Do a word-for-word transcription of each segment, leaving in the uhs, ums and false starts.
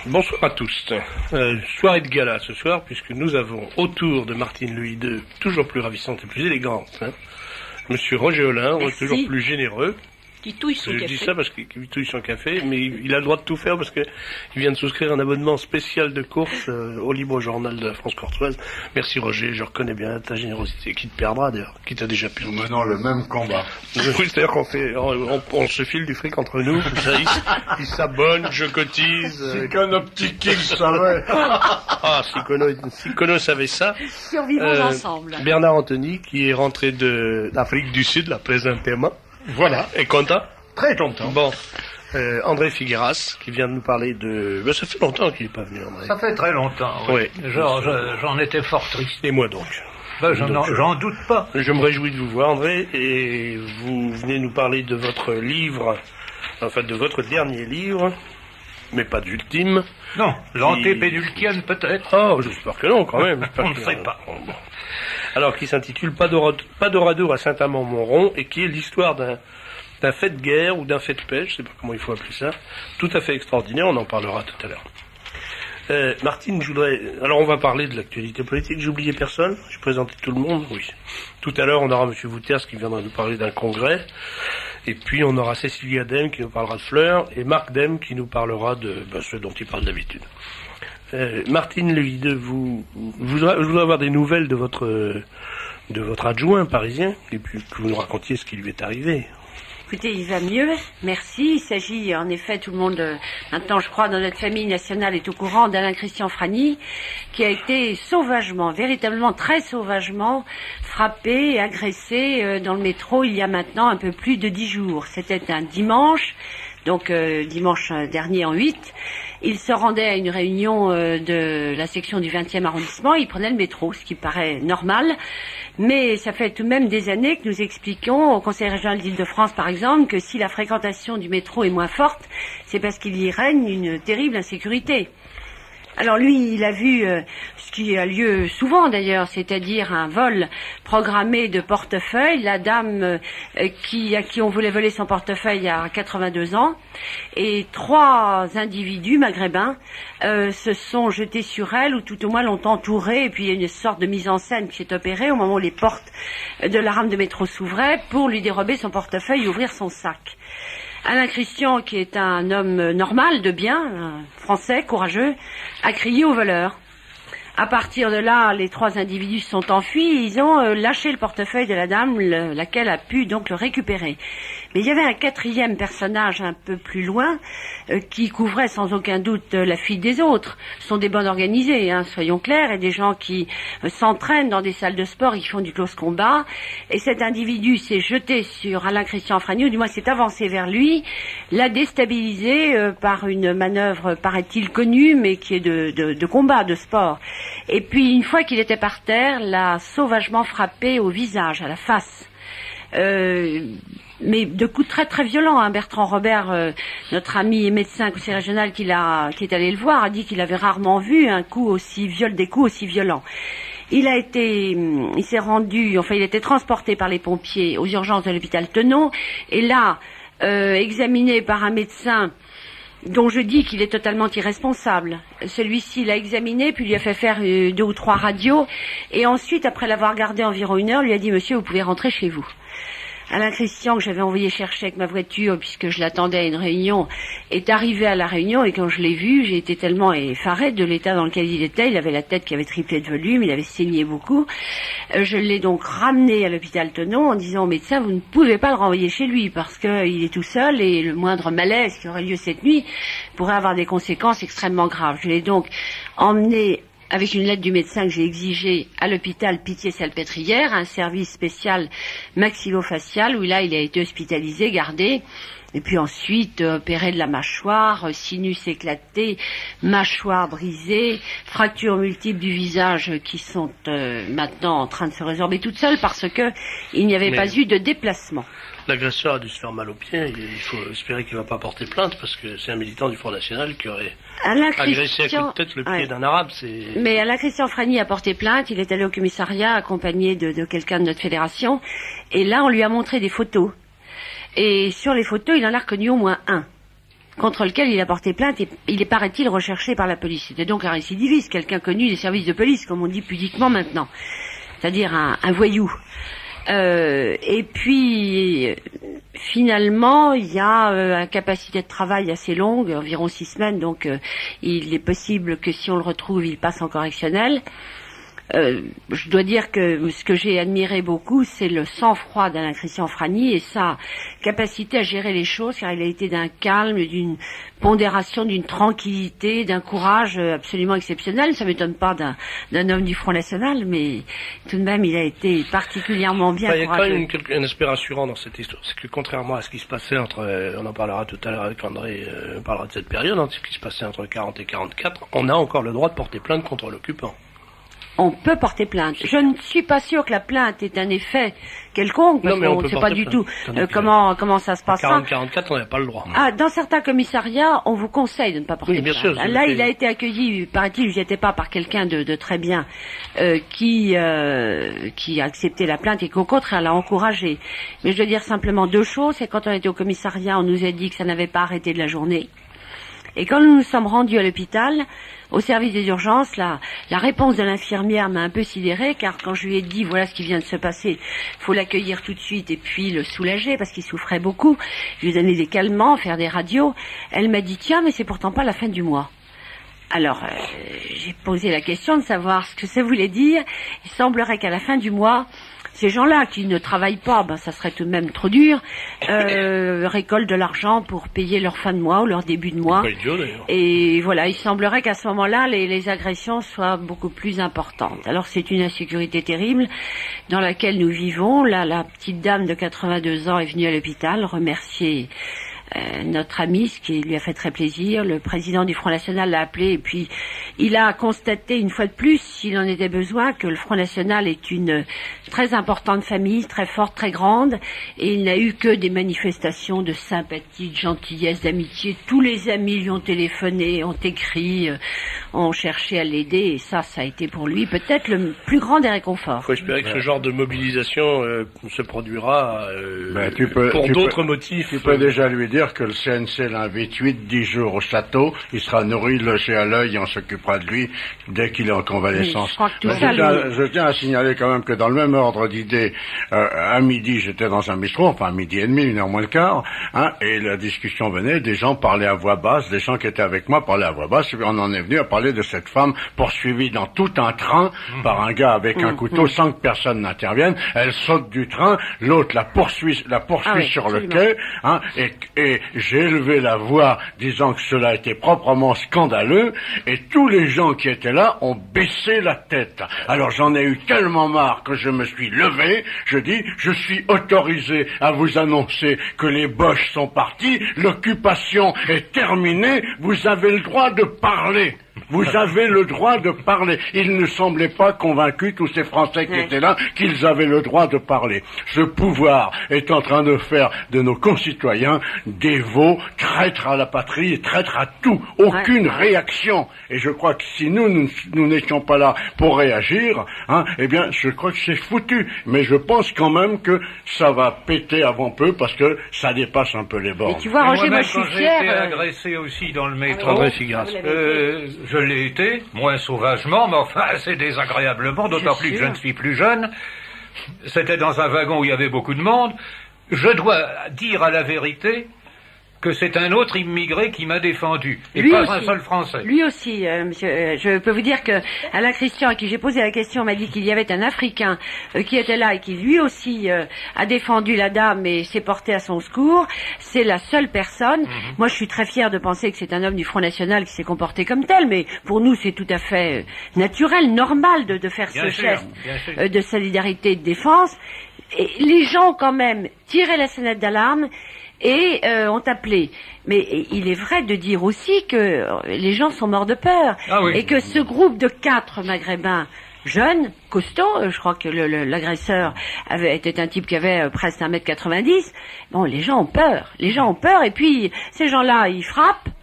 Bonsoir à tous. Euh, soirée de gala ce soir, puisque nous avons autour de Martine Louis deux, toujours plus ravissante et plus élégante, hein, Monsieur Roger Olin, toujours plus généreux. Qui touille son Je café. dis ça parce qu'il touille son café, mais il a le droit de tout faire parce que il vient de souscrire un abonnement spécial de course euh, au Libre Journal de la France Courtoise. Merci Roger, je reconnais bien ta générosité. Qui te perdra d'ailleurs, qui t'a déjà perdu. Maintenant le même combat. Oui, c'est-à-dire qu'on fait, on, on, on se file du fric entre nous. Ça, il, il s'abonne, je cotise. Si qu'un petit kill savait. Ah, si Kono, si Kono savait ça. Survivons euh, ensemble. Bernard Anthony, qui est rentré de d'Afrique du Sud, là, présentement. Voilà. Et content? Très content. Bon. Euh, André Figueras, qui vient de nous parler de... Ben, ça fait longtemps qu'il n'est pas venu, André. Ça fait très longtemps, oui. Oui. J'en, j'en étais fort triste. Et moi donc. Ben, j'en, donc, j'en doute pas. Je me réjouis de vous voir, André, et vous venez nous parler de votre livre, enfin de votre dernier livre, mais pas d'ultime. Non, qui... l'antépénultienne peut-être. Oh, j'espère que non, quand même. On ne sait pas. Alors, qui s'intitule Pas d'oradour à Saint-Amand-Montrond, et qui est l'histoire d'un, d'un fait de guerre ou d'un fait de paix, je ne sais pas comment il faut appeler ça, tout à fait extraordinaire, on en parlera tout à l'heure. Euh, Martine, je voudrais... Alors, on va parler de l'actualité politique, j'ai oublié personne, j'ai présenté tout le monde, oui. Tout à l'heure, on aura M. Wouters qui viendra nous parler d'un congrès, et puis on aura Cécilia Dem qui nous parlera de fleurs, et Marc Dem qui nous parlera de ben, ce dont il parle d'habitude. Euh, Martine Louis deux, vous, vous, je voudrais avoir des nouvelles de votre, de votre adjoint parisien, et puis que vous nous racontiez ce qui lui est arrivé. Écoutez, il va mieux, merci. Il s'agit, en effet, tout le monde, euh, maintenant je crois, dans notre famille nationale est au courant d'Alain Christian Fragny, qui a été sauvagement, véritablement très sauvagement frappé et agressé euh, dans le métro il y a maintenant un peu plus de dix jours. C'était un dimanche, donc euh, dimanche dernier en huit. Il se rendait à une réunion euh, de la section du vingtième arrondissement, il prenait le métro, ce qui paraît normal, mais ça fait tout de même des années que nous expliquons au Conseil régional d'Île-de-France, par exemple, que si la fréquentation du métro est moins forte, c'est parce qu'il y règne une terrible insécurité. Alors lui, il a vu euh, ce qui a lieu souvent d'ailleurs, c'est-à-dire un vol programmé de portefeuille. La dame euh, qui, à qui on voulait voler son portefeuille a quatre-vingt-deux ans, et trois individus maghrébins euh, se sont jetés sur elle, ou tout au moins l'ont entourée, et puis il y a une sorte de mise en scène qui s'est opérée au moment où les portes de la rame de métro s'ouvraient pour lui dérober son portefeuille et ouvrir son sac. Alain Christian, qui est un homme normal, de bien, un français, courageux, a crié au voleur. À partir de là, les trois individus sont enfuis, ils ont euh, lâché le portefeuille de la dame, le, laquelle a pu donc le récupérer. Mais il y avait un quatrième personnage un peu plus loin, euh, qui couvrait sans aucun doute euh, la fuite des autres. Ce sont des bandes organisées, hein, soyons clairs, et des gens qui euh, s'entraînent dans des salles de sport, ils font du close combat, et cet individu s'est jeté sur Alain Christian Fragny, ou du moins s'est avancé vers lui, l'a déstabilisé euh, par une manœuvre, paraît-il, connue, mais qui est de, de, de combat, de sport. Et puis, une fois qu'il était par terre, l'a sauvagement frappé au visage, à la face. Euh, mais de coups très très violents. Hein. Bertrand Robert, euh, notre ami et médecin conseiller régional qui, l'a, qui est allé le voir, a dit qu'il avait rarement vu un coup aussi viol, des coups aussi violents. Il a été, il s'est rendu, enfin il a été transporté par les pompiers aux urgences de l'hôpital Tenon, et là, euh, examiné par un médecin dont je dis qu'il est totalement irresponsable. Celui-ci l'a examiné, puis lui a fait faire euh, deux ou trois radios, et ensuite, après l'avoir gardé environ une heure, lui a dit « Monsieur, vous pouvez rentrer chez vous ». Alain Christian, que j'avais envoyé chercher avec ma voiture, puisque je l'attendais à une réunion, est arrivé à la réunion, et quand je l'ai vu, j'ai été tellement effarée de l'état dans lequel il était. Il avait la tête qui avait triplé de volume, il avait saigné beaucoup. Euh, je l'ai donc ramené à l'hôpital Tenon en disant au médecin, vous ne pouvez pas le renvoyer chez lui, parce qu'il est tout seul, et le moindre malaise qui aurait lieu cette nuit pourrait avoir des conséquences extrêmement graves. Je l'ai donc emmené avec une lettre du médecin que j'ai exigée à l'hôpital Pitié-Salpêtrière, un service spécial maxillofacial, où là il a été hospitalisé, gardé, et puis ensuite euh, opéré de la mâchoire, euh, sinus éclaté, mâchoire brisée, fractures multiples du visage qui sont euh, maintenant en train de se résorber toutes seules parce que il n'y avait Mais... pas eu de déplacement. L'agresseur a dû se faire mal au pied, il faut espérer qu'il ne va pas porter plainte, parce que c'est un militant du Front National qui aurait Alain agressé Christian... à coup de tête le pied ouais. d'un arabe. C'est... Mais Alain Christian Fragny a porté plainte, il est allé au commissariat accompagné de, de quelqu'un de notre fédération, et là on lui a montré des photos. Et sur les photos, il en a reconnu au moins un. contre lequel il a porté plainte et il est, paraît-il, recherché par la police. C'était donc un récidiviste, quelqu'un connu des services de police, comme on dit pudiquement maintenant. C'est-à-dire un, un voyou. Euh, et puis, finalement, il y a euh, une capacité de travail assez longue, environ six semaines, donc euh, il est possible que si on le retrouve, il passe en correctionnel. Euh, je dois dire que ce que j'ai admiré beaucoup, c'est le sang-froid d'Alain Christian Fragny et sa capacité à gérer les choses, car il a été d'un calme, d'une pondération, d'une tranquillité, d'un courage absolument exceptionnel. Ça m'étonne pas d'un, d'un homme du Front National, mais tout de même, il a été particulièrement bien enfin, courageux. Il y a quand même une, un aspect rassurant dans cette histoire, c'est que contrairement à ce qui se passait entre, euh, on en parlera tout à l'heure avec André, euh, on parlera de cette période, hein, ce qui se passait entre quarante et quarante-quatre, on a encore le droit de porter plainte contre l'occupant. On peut porter plainte. Je ne suis pas sûre que la plainte ait un effet quelconque, parce qu'on ne sait pas du tout euh, comment comment ça se passe. quarante quarante-quatre, on n'a pas le droit. Ah, dans certains commissariats, on vous conseille de ne pas porter oui, bien plainte. Sûr, Là, il a été accueilli, paraît-il, j'y étais pas, par quelqu'un de, de très bien, euh, qui euh, qui a accepté la plainte et qu'au contraire l'a encouragé. Mais je veux dire simplement deux choses. C'est quand on était au commissariat, on nous a dit que ça n'avait pas arrêté de la journée. Et quand nous nous sommes rendus à l'hôpital, au service des urgences, la, la réponse de l'infirmière m'a un peu sidérée, car quand je lui ai dit, voilà ce qui vient de se passer, il faut l'accueillir tout de suite et puis le soulager, parce qu'il souffrait beaucoup, je lui ai donné des calmants, faire des radios, elle m'a dit, tiens, mais c'est pourtant pas la fin du mois. Alors, euh, j'ai posé la question de savoir ce que ça voulait dire. Il semblerait qu'à la fin du mois, ces gens-là qui ne travaillent pas, ben ça serait tout de même trop dur, euh, récoltent de l'argent pour payer leur fin de mois ou leur début de mois. Pas idiot, d'ailleurs. Et voilà, il semblerait qu'à ce moment-là, les, les agressions soient beaucoup plus importantes. Alors c'est une insécurité terrible dans laquelle nous vivons. Là, la petite dame de quatre-vingt-deux ans est venue à l'hôpital remercier Euh, notre ami, ce qui lui a fait très plaisir. Le président du Front National l'a appelé et puis il a constaté une fois de plus, s'il en était besoin, que le Front National est une très importante famille, très forte, très grande, et il n'a eu que des manifestations de sympathie, de gentillesse, d'amitié. Tous les amis lui ont téléphoné, ont écrit, euh, ont cherché à l'aider, et ça, ça a été pour lui peut-être le plus grand des réconforts. Il faut espérer que ce genre de mobilisation euh, se produira euh, ben, tu peux, pour tu d'autres peux, motifs. Tu peux déjà lui dire que le C N C l'invite huit dix jours au château, il sera nourri, logé à l'œil et on s'occupera de lui dès qu'il est en convalescence. Oui, je crois que tout Mais ça, je, tiens, lui... je tiens à signaler quand même que dans le même ordre d'idées, euh, à midi j'étais dans un bistrot, enfin à midi et demi, une heure moins le quart, hein, et la discussion venait, des gens parlaient à voix basse, des gens qui étaient avec moi parlaient à voix basse, et on en est venu à parler de cette femme poursuivie dans tout un train mmh. par un gars avec mmh. un couteau, mmh. sans que personne n'intervienne. Elle saute du train, l'autre la poursuit, la poursuit ah oui, sur absolument. le quai, hein, et, et j'ai élevé la voix disant que cela était proprement scandaleux, et tous les gens qui étaient là ont baissé la tête. Alors j'en ai eu tellement marre que je me suis levé, je dis, je suis autorisé à vous annoncer que les Boches sont partis, l'occupation est terminée, vous avez le droit de parler. Vous avez le droit de parler. Ils ne semblaient pas convaincus, tous ces Français qui étaient là, qu'ils avaient le droit de parler. Ce pouvoir est en train de faire de nos concitoyens des veaux, traîtres à la patrie et traîtres à tout. Aucune réaction. Et je crois que si nous, nous, nous n'étions pas là pour réagir, hein, eh bien, je crois que c'est foutu. Mais je pense quand même que ça va péter avant peu parce que ça dépasse un peu les bornes. Et tu vois, Roger, moi, je suis fier. J'ai été euh... agressé aussi dans le métro. André Figras. Euh, je l'ai été, moins sauvagement, mais enfin assez désagréablement, d'autant plus que je ne suis plus jeune. C'était dans un wagon où il y avait beaucoup de monde. Je dois dire à la vérité que c'est un autre immigré qui m'a défendu, et lui pas aussi. un seul Français. Lui aussi, euh, monsieur, euh, je peux vous dire que Alain Christian, à qui j'ai posé la question, m'a dit qu'il y avait un Africain euh, qui était là et qui lui aussi euh, a défendu la dame et s'est porté à son secours. C'est la seule personne. Mm-hmm. Moi, je suis très fière de penser que c'est un homme du Front National qui s'est comporté comme tel, mais pour nous, c'est tout à fait euh, naturel, normal de, de faire bien ce sûr, geste euh, de solidarité et de défense. Et les gens, quand même, tiraient la sonnette d'alarme et euh, ont appelé. Mais il est vrai de dire aussi que les gens sont morts de peur. Ah oui. Et que ce groupe de quatre Maghrébins jeunes, costauds, je crois que le, le, l'agresseur avait était un type qui avait presque un mètre quatre-vingt-dix, bon, les gens ont peur. Les gens ont peur et puis ces gens-là, ils frappent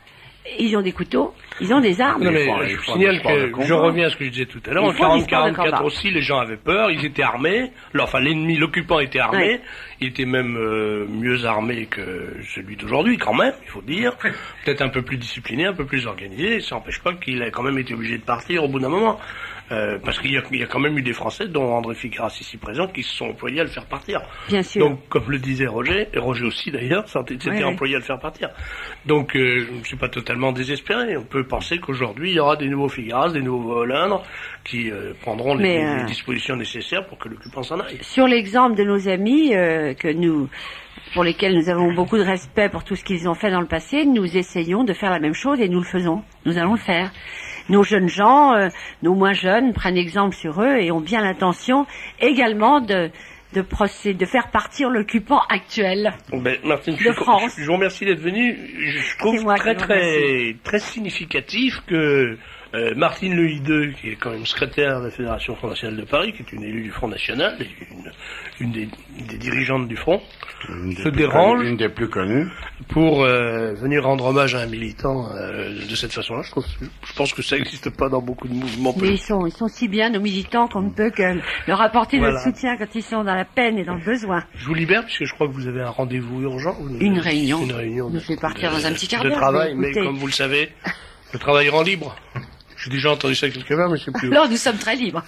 Ils ont des couteaux, ils ont des armes. Non, mais faut- je il vous faut signale un sport de que combat. je reviens à ce que je disais tout à l'heure. Il En faut quarante du sport de quarante-quatre combat. aussi, les gens avaient peur, ils étaient armés. Alors, enfin, l'ennemi, l'occupant était armé. Ouais. Il était même euh, mieux armé que celui d'aujourd'hui, quand même, il faut dire. Peut-être un peu plus discipliné, un peu plus organisé. Ça n'empêche pas qu'il a quand même été obligé de partir au bout d'un moment. Euh, parce qu'il y a, il y a quand même eu des Français, dont André Figueras ici présent, qui se sont employés à le faire partir. Bien sûr. Donc, comme le disait Roger, et Roger aussi d'ailleurs, s'était Ouais, ouais. employé à le faire partir. Donc, euh, je ne suis pas totalement désespéré. On peut penser qu'aujourd'hui, il y aura des nouveaux Figueras, des nouveaux Hollandres, qui euh, prendront les, Mais, les euh, dispositions nécessaires pour que l'occupant s'en aille. Sur l'exemple de nos amis, euh, que nous, pour lesquels nous avons beaucoup de respect pour tout ce qu'ils ont fait dans le passé, nous essayons de faire la même chose et nous le faisons. Nous allons le faire. Nos jeunes gens, euh, nos moins jeunes, prennent exemple sur eux et ont bien l'intention également de, de procéder, de faire partir l'occupant actuel. Ben, Martine, De je, France. je vous remercie d'être venu. Je, je trouve C'est moi très qui vous très très significatif que euh, Martine Le Hideux, qui est quand même secrétaire de la Fédération Front National de Paris, qui est une élue du Front National, et une, une des, une des dirigeantes du Front, Une des se plus dérange connues- Une des plus connues. pour euh, venir rendre hommage à un militant euh, de cette façon-là. Je, trouve- je pense que ça n'existe pas dans beaucoup de mouvements Mais ils politiques. sont, ils sont si bien, nos militants, qu'on ne peut que leur apporter Voilà. notre soutien quand ils sont dans la peine et dans le besoin. Je vous libère puisque je crois que vous avez un rendez-vous urgent. Une réunion. Une réunion. Je vais partir de- dans un petit quart de d'heure, travail, mais mais écoutez. comme vous le savez, le travail rend libre. J'ai déjà entendu ça quelque part, mais je sais plus où. Alors nous sommes très libres.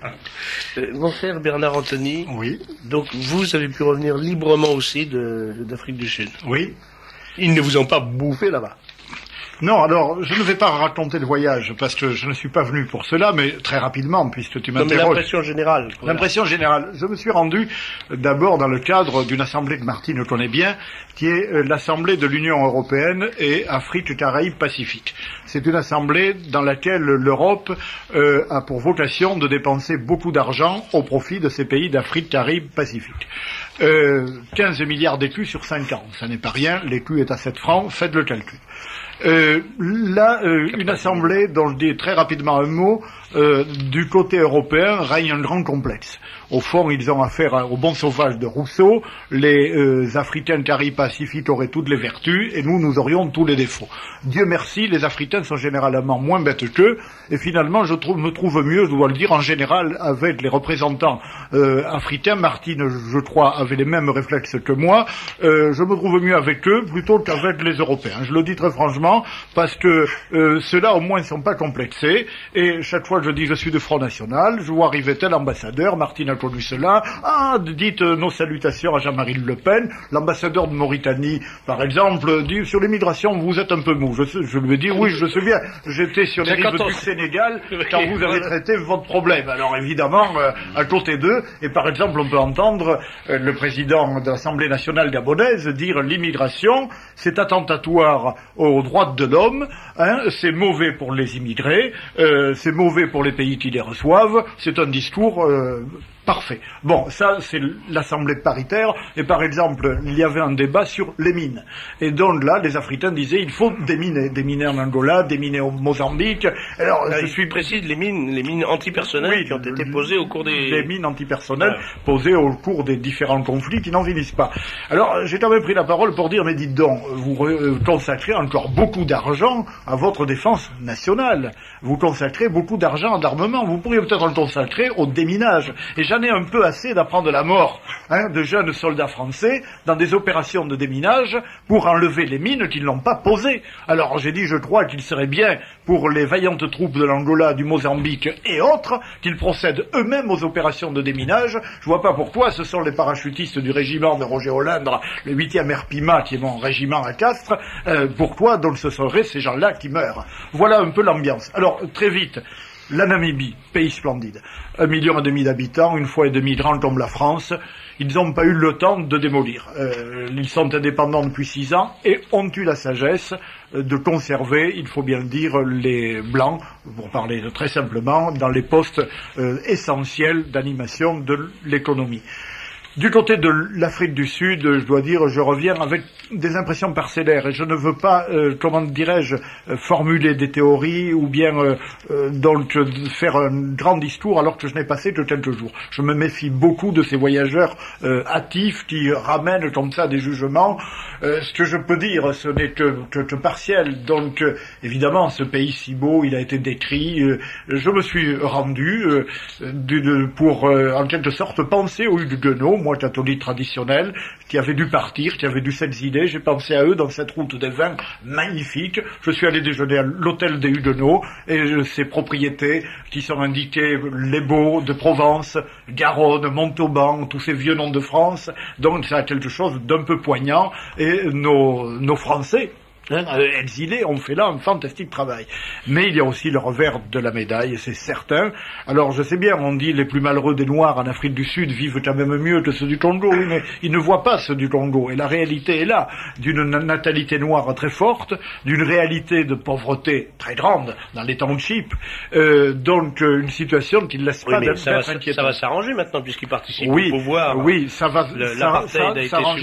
Euh, mon cher Bernard Anthony, Oui. donc vous avez pu revenir librement aussi de- d'Afrique du Sud. Oui. Ils ne vous ont pas bouffé là-bas. Non, alors, je ne vais pas raconter le voyage, parce que je ne suis pas venu pour cela, mais très rapidement, puisque tu Comme m'interroges. l'impression générale. Voilà. L'impression générale. Je me suis rendu euh, d'abord dans le cadre d'une assemblée que Martine connaît bien, qui est euh, l'Assemblée de l'Union européenne et Afrique, Caraïbes, Pacifique. C'est une assemblée dans laquelle l'Europe euh, a pour vocation de dépenser beaucoup d'argent au profit de ces pays d'Afrique, Caraïbes, Pacifique. Euh, quinze milliards d'écus sur cinq ans. Ça n'est pas rien. L'écu est à sept francs. Faites le calcul. Euh, là, euh, une assemblée dont je dis très rapidement un mot, euh, du côté européen règne un grand complexe. Au fond, ils ont affaire à- au bon sauvage de Rousseau, les euh, Africains Caraïbes Pacifiques auraient toutes les vertus, et nous, nous aurions tous les défauts. Dieu merci, les Africains sont généralement moins bêtes qu'eux, et finalement, je trouve, me trouve mieux, je dois le dire, en général, avec les représentants euh, africains. Martine, je crois, avait les mêmes réflexes que moi. Euh, je me trouve mieux avec eux plutôt qu'avec les Européens. Je le dis très franchement, parce que euh, ceux-là, au moins, ne sont pas complexés, et chaque fois que je dis je suis de Front National, je vois arriver tel ambassadeur, Martine a connu cela, ah, dites euh, nos salutations à Jean-Marie Le Pen, l'ambassadeur de Mauritanie, par exemple, dit sur l'immigration, vous êtes un peu mou. Je, sais- je lui ai dit, oui, je me souviens, j'étais sur les C'est rives quand on- du Sénégal Oui, quand vous avez voilà. traité votre problème. Alors évidemment, euh, à côté d'eux, et par exemple, on peut entendre euh, le président de l'Assemblée nationale gabonaise dire l'immigration, c'est attentatoire aux droits de l'homme, hein, c'est mauvais pour les immigrés, euh, c'est mauvais pour les pays qui les reçoivent, c'est un discours euh, parfait. Bon, ça, c'est l'Assemblée paritaire, et par exemple, il y avait un débat sur les mines. Et donc là, les Africains disaient, il faut déminer, déminer en Angola, déminer au Mozambique. Alors, Là, je je suis suis précis les mines, les mines antipersonnelles Oui, qui ont été le- posées au cours des. les mines antipersonnelles Ouais. posées au cours des différents conflits qui n'en finissent pas. Alors, j'ai quand même pris la parole pour dire, mais dites donc, vous re- euh, consacrez encore beaucoup d'argent à votre défense nationale. Vous consacrez beaucoup d'argent à l'armement. Vous pourriez peut-être le consacrer au déminage. Et j'en ai un peu assez d'apprendre la mort hein, de jeunes soldats français dans des opérations de déminage pour enlever les mines qu'ils n'ont pas posées. Alors, j'ai dit, je crois qu'il serait bien pour les vaillantes troupes de l'Angola, du Mozambique et autres, qu'ils procèdent eux-mêmes aux opérations de déminage. Je vois pas pourquoi ce sont les parachutistes du régiment de Roger Hollande, le huitième R P I M A, qui est mon régiment à Castres, euh, pourquoi donc ce seraient ces gens-là qui meurent. Voilà un peu l'ambiance. Alors, très vite, la Namibie, pays splendide. Un million et demi d'habitants, une fois et demi grand comme la France. Ils n'ont pas eu le temps de démolir. Euh, ils sont indépendants depuis six ans et ont eu la sagesse euh, de conserver, il faut bien le dire, les Blancs, pour parler très simplement, dans les postes euh, essentiels d'animation de l'économie. Du côté de l'Afrique du Sud, je dois dire, je reviens avec des impressions parcellaires et je ne veux pas, euh, comment dirais-je, euh, formuler des théories ou bien euh, euh, donc euh, faire un grand discours alors que je n'ai passé que quelques jours. Je me méfie beaucoup de ces voyageurs euh, hâtifs qui ramènent comme ça des jugements. Euh, ce que je peux dire, ce n'est que, que, que partiel. Donc, euh, évidemment, ce pays si beau, il a été décrit. Euh, je me suis rendu euh, de, pour, euh, en quelque sorte, penser aux Huguenots, moi catholique traditionnel, qui avait dû partir, qui avait dû s'exiler. J'ai pensé à eux dans cette route des vins magnifique. Je suis allé déjeuner à l'hôtel des Huguenots et euh, ces propriétés qui sont indiquées, les Baux de Provence, Garonne, Montauban, tous ces vieux noms de France. Donc, ça a quelque chose d'un peu poignant. Et nos, nos Français, hein, exilés, ont fait là un fantastique travail. Mais il y a aussi le revers de la médaille, c'est certain. Alors je sais bien, on dit les plus malheureux des Noirs en Afrique du Sud vivent quand même mieux que ceux du Congo, oui, mais ils ne voient pas ceux du Congo. Et la réalité est là, d'une natalité noire très forte, d'une réalité de pauvreté très grande dans les townships, euh, donc euh, une situation qui ne laisse oui, pas d'être inquiétante. Ça va s'arranger maintenant puisqu'ils participent oui, au pouvoir. Oui, ça va s'arranger.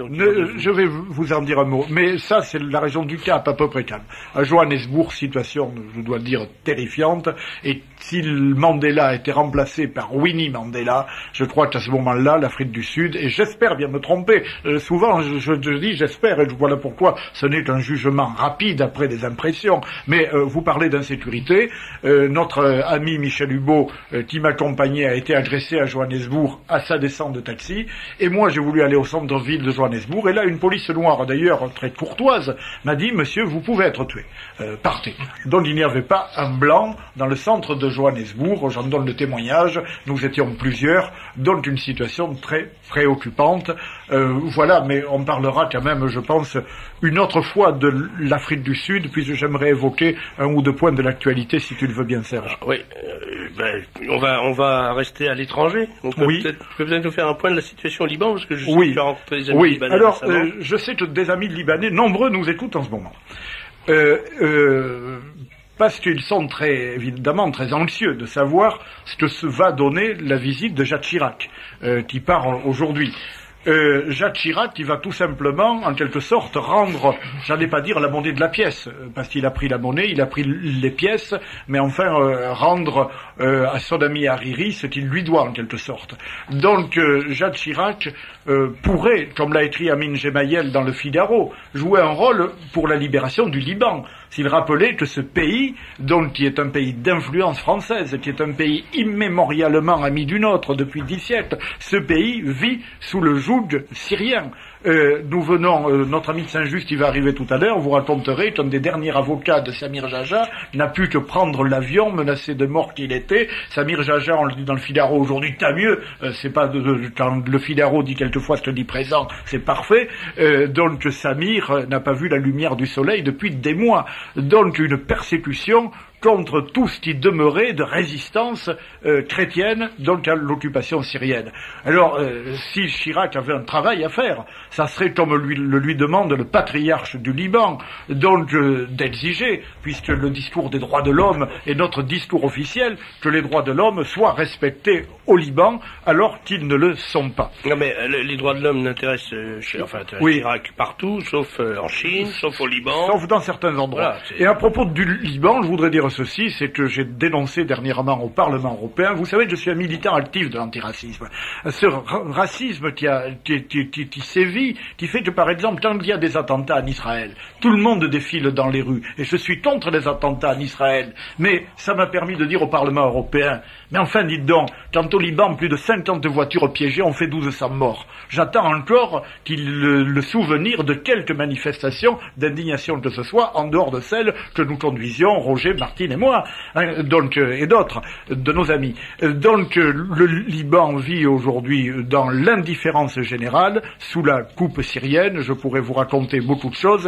Je vais vous en dire un mot, mais ça c'est la région du Cap, à peu près calme. À Johannesburg, situation, je dois dire, terrifiante, et si Mandela a été remplacé par Winnie Mandela, je crois qu'à ce moment-là, l'Afrique du Sud, et j'espère bien me tromper, euh, souvent je, je, je dis j'espère, et voilà pourquoi ce n'est qu'un jugement rapide après des impressions, mais euh, vous parlez d'insécurité, euh, notre euh, ami Michel Hubeau, euh, qui m'accompagnait, a été agressé à Johannesburg à sa descente de taxi, et moi j'ai voulu aller au centre-ville de Johannesburg, et là une police noire d'ailleurs très courtoise m'a dit, monsieur, vous pouvez être tué, euh, partez. Donc il n'y avait pas un blanc dans le centre de Johannesburg, j'en donne le témoignage, nous étions plusieurs, donc une situation très préoccupante. Euh, voilà, mais on parlera quand même, je pense, une autre fois de l'Afrique du Sud, puisque j'aimerais évoquer un ou deux points de l'actualité, si tu le veux bien, Serge. Ah, oui, euh, ben, on va on va rester à l'étranger. On peut oui. peut-être peut peut-être nous faire un point de la situation au Liban, parce que je sais oui. que tu as rencontré des amis oui. libanais Alors, récemment. euh, je sais que des amis libanais, nombreux, nous écoutent en ce moment. Euh, euh, parce qu'ils sont très, évidemment, très anxieux de savoir ce que se va donner la visite de Jacques Chirac, euh, qui part aujourd'hui. Euh, Jacques Chirac, il va tout simplement, en quelque sorte, rendre, j'allais pas dire la monnaie de la pièce, parce qu'il a pris la monnaie, il a pris les pièces, mais enfin euh, rendre euh, à son ami Hariri ce qu'il lui doit, en quelque sorte. Donc, euh, Jacques Chirac euh, pourrait, comme l'a écrit Amin Gemayel dans le Figaro, jouer un rôle pour la libération du Liban, s'il rappelait que ce pays, donc qui est un pays d'influence française, qui est un pays immémorialement ami du nôtre depuis dix siècles, ce pays vit sous le joug syrien. Euh, nous venons, euh, notre ami de Saint-Just qui va arriver tout à l'heure, vous raconterait qu'un des derniers avocats de Samir Jaja n'a pu que prendre l'avion, menacé de mort qu'il était. Samir Jaja, on le dit dans le Figaro aujourd'hui, tant mieux, euh, c'est pas de, de, quand le Figaro dit quelquefois ce que dit présent, c'est parfait. Euh, donc Samir euh, n'a pas vu la lumière du soleil depuis des mois. Donc une persécution contre tout ce qui demeurait de résistance euh, chrétienne, donc à l'occupation syrienne. Alors, euh, si Chirac avait un travail à faire, ça serait comme lui, le lui demande le patriarche du Liban, donc euh, d'exiger, puisque le discours des droits de l'homme est notre discours officiel, que les droits de l'homme soient respectés au Liban, alors qu'ils ne le sont pas. Non mais euh, les droits de l'homme n'intéressent euh, enfin, oui. Chirac partout, sauf euh, en Chine, sauf au Liban. Sauf dans certains endroits. Voilà, et à propos du Liban, je voudrais dire ceci, c'est que j'ai dénoncé dernièrement au Parlement européen, vous savez que je suis un militant actif de l'antiracisme, ce racisme qui, a, qui, qui, qui, qui sévit, qui fait que par exemple quand il y a des attentats en Israël, tout le monde défile dans les rues, et je suis contre les attentats en Israël, mais ça m'a permis de dire au Parlement européen, mais enfin dites donc, quand au Liban plus de cinquante voitures piégées ont fait douze cents morts, j'attends encore qu'il le, le souvenir de quelques manifestations d'indignation que ce soit, en dehors de celles que nous conduisions, Roger, Martine et moi, hein, donc, euh, et d'autres de nos amis. Donc euh, le Liban vit aujourd'hui dans l'indifférence générale, sous la coupe syrienne, je pourrais vous raconter beaucoup de choses.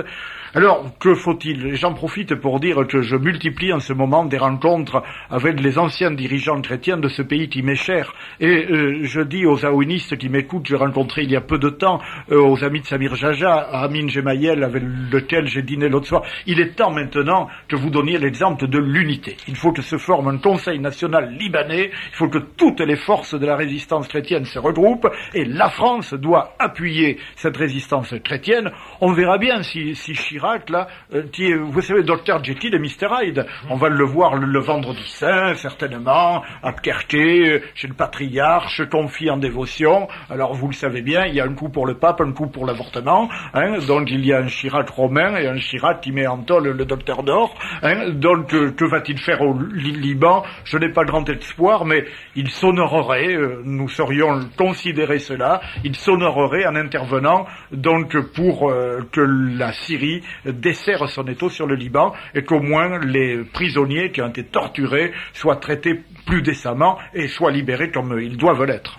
Alors, que faut-il? J'en profite pour dire que je multiplie en ce moment des rencontres avec les anciens dirigeants chrétiens de ce pays qui m'est cher. Et euh, je dis aux aouinistes qui m'écoutent, j'ai rencontré il y a peu de temps, euh, aux amis de Samir Jaja, à Amin Gemayel, avec lequel j'ai dîné l'autre soir, il est temps maintenant que vous donniez l'exemple de l'unité. Il faut que se forme un conseil national libanais, il faut que toutes les forces de la résistance chrétienne se regroupent, et la France doit appuyer cette résistance chrétienne. On verra bien si, si Chirac, là, euh, qui est, vous savez, docteur Jekyll et mister Hyde, on va le voir le, le vendredi saint, certainement, à Kerké, chez le patriarche, confié en dévotion. Alors, vous le savez bien, il y a un coup pour le pape, un coup pour l'avortement, hein, donc il y a un Chirac romain et un Chirac qui met en tôle le docteur d'or, hein, donc euh, que va-t-il faire au Liban? Je n'ai pas grand espoir, mais il s'honorerait, euh, nous saurions considérer cela, il s'honorerait en intervenant, donc, pour euh, que la Syrie desserre son étau sur le Liban et qu'au moins les prisonniers qui ont été torturés soient traités plus décemment et soient libérés comme ils doivent l'être.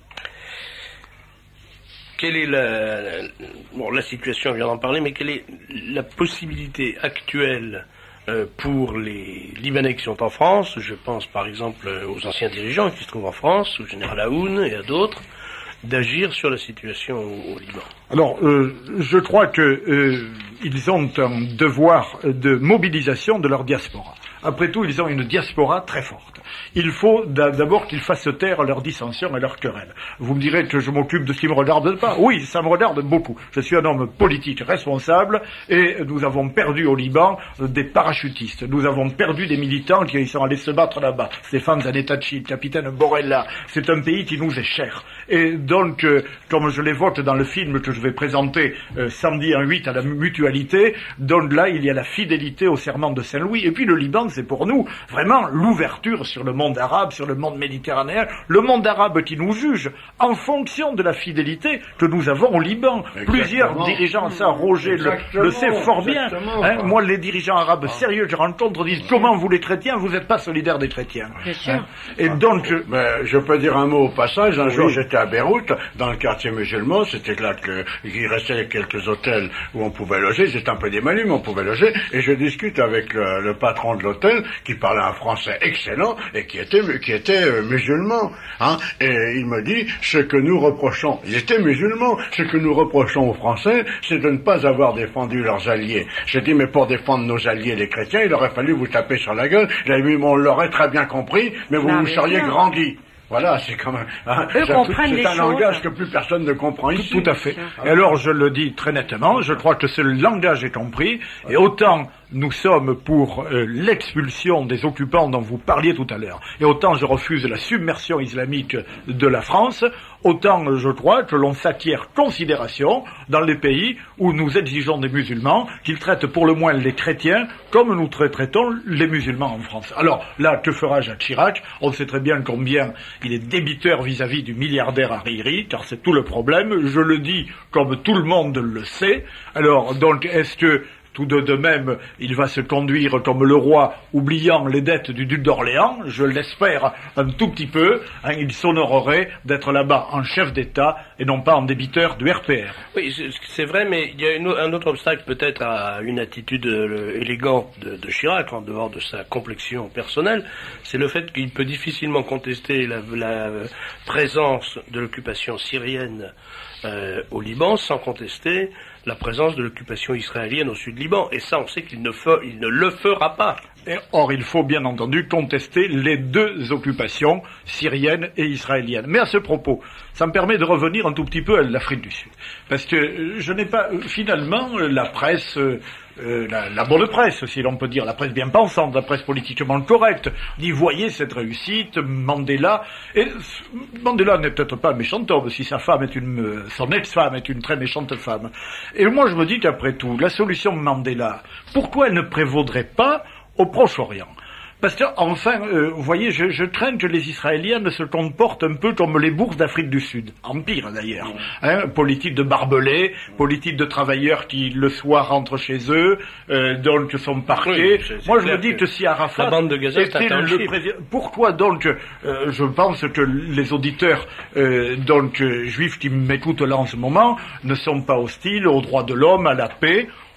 Quelle est la, bon, la situation, on vient d'en parler, mais quelle est la possibilité actuelle euh, pour les Libanais qui sont en France? Je pense par exemple aux anciens dirigeants qui se trouvent en France, au général Aoun et à d'autres, d'agir sur la situation au, au Liban. Alors, euh, je crois que euh, ils ont un devoir de mobilisation de leur diaspora. Après tout, ils ont une diaspora très forte. Il faut d'abord qu'ils fassent taire leurs dissensions et leurs querelles. Vous me direz que je m'occupe de ce qui me regarde pas. Oui, ça me regarde beaucoup. Je suis un homme politique responsable et nous avons perdu au Liban des parachutistes. Nous avons perdu des militants qui sont allés se battre là-bas. Stéphane Zanetacci, capitaine Borella. C'est un pays qui nous est cher. Et donc, euh, comme je l'évoque dans le film que je vais présenter euh, samedi en huit à la mutualité, donc là, il y a la fidélité au serment de Saint-Louis. Et puis le Liban, c'est pour nous vraiment l'ouverture sur le monde arabe, sur le monde méditerranéen, le monde arabe qui nous juge en fonction de la fidélité que nous avons au Liban. Exactement. Plusieurs dirigeants, ça Roger le, le sait fort bien. Hein, moi, les dirigeants arabes sérieux que je rencontre disent comment vous les chrétiens, vous n'êtes pas solidaires des chrétiens. Hein, et donc, mais je peux dire un mot au passage. Un oui. jour, j'étais à Beyrouth, dans le quartier musulman. C'était là qu'il restait quelques hôtels où on pouvait loger. J'étais un peu démali, mais on pouvait loger. Et je discute avec le, le patron de l'hôtel, qui parlait un français excellent et qui était qui était euh, musulman, hein, et il me dit ce que nous reprochons, il était musulman, ce que nous reprochons aux Français, c'est de ne pas avoir défendu leurs alliés. J'ai dit mais pour défendre nos alliés les chrétiens, il aurait fallu vous taper sur la gueule. Il a dit on l'aurait très bien compris, mais vous non, vous seriez grandi. Voilà, c'est quand même hein, c'est un langage que plus personne ne comprend ici. Tout à fait. Et alors je le dis très nettement, je crois que ce langage est compris, et autant nous sommes pour euh, l'expulsion des occupants dont vous parliez tout à l'heure, et autant je refuse la submersion islamique de la France, autant je crois que l'on s'acquiert considération dans les pays où nous exigeons des musulmans qu'ils traitent pour le moins les chrétiens comme nous traitons les musulmans en France. Alors là, que fera Jacques Chirac? On sait très bien combien il est débiteur vis-à-vis du milliardaire Hariri, car c'est tout le problème. Je le dis comme tout le monde le sait. Alors donc, est-ce que tout de, de même, il va se conduire comme le roi, oubliant les dettes du duc d'Orléans? Je l'espère un tout petit peu. Hein, il s'honorerait d'être là-bas en chef d'État et non pas en débiteur du R P R. Oui, c'est vrai, mais il y a une, un autre obstacle peut-être à une attitude euh, élégante de, de Chirac, en dehors de sa complexion personnelle, c'est le fait qu'il peut difficilement contester la, la présence de l'occupation syrienne euh, au Liban sans contester la présence de l'occupation israélienne au sud Liban. Et ça, on sait qu'il ne, fe, il ne le fera pas. Et or, il faut bien entendu contester les deux occupations, syriennes et israéliennes. Mais à ce propos, ça me permet de revenir un tout petit peu à l'Afrique du Sud. Parce que je n'ai pas, finalement, la presse, euh, la, la bonne presse, si l'on peut dire, la presse bien pensante, la presse politiquement correcte, dit, voyez cette réussite, Mandela, et Mandela n'est peut-être pas un méchant homme, si sa femme est une, son ex-femme est une très méchante femme. Et moi, je me dis qu'après tout, la solution Mandela, pourquoi elle ne prévaudrait pas au Proche-Orient? Parce que, enfin, euh, vous voyez, je, je crains que les Israéliens se comportent un peu comme les bourses d'Afrique du Sud. Empire, d'ailleurs. Mmh. Hein, politique de barbelés, politique de travailleurs qui, le soir, rentrent chez eux, euh, donc sont parqués. Oui, Moi, je me dis que, que si Arafat la bande de Gaza, était le président... Pourquoi, donc, euh, je pense que les auditeurs euh, donc euh, juifs qui m'écoutent là en ce moment ne sont pas hostiles aux droits de l'homme, à la paix,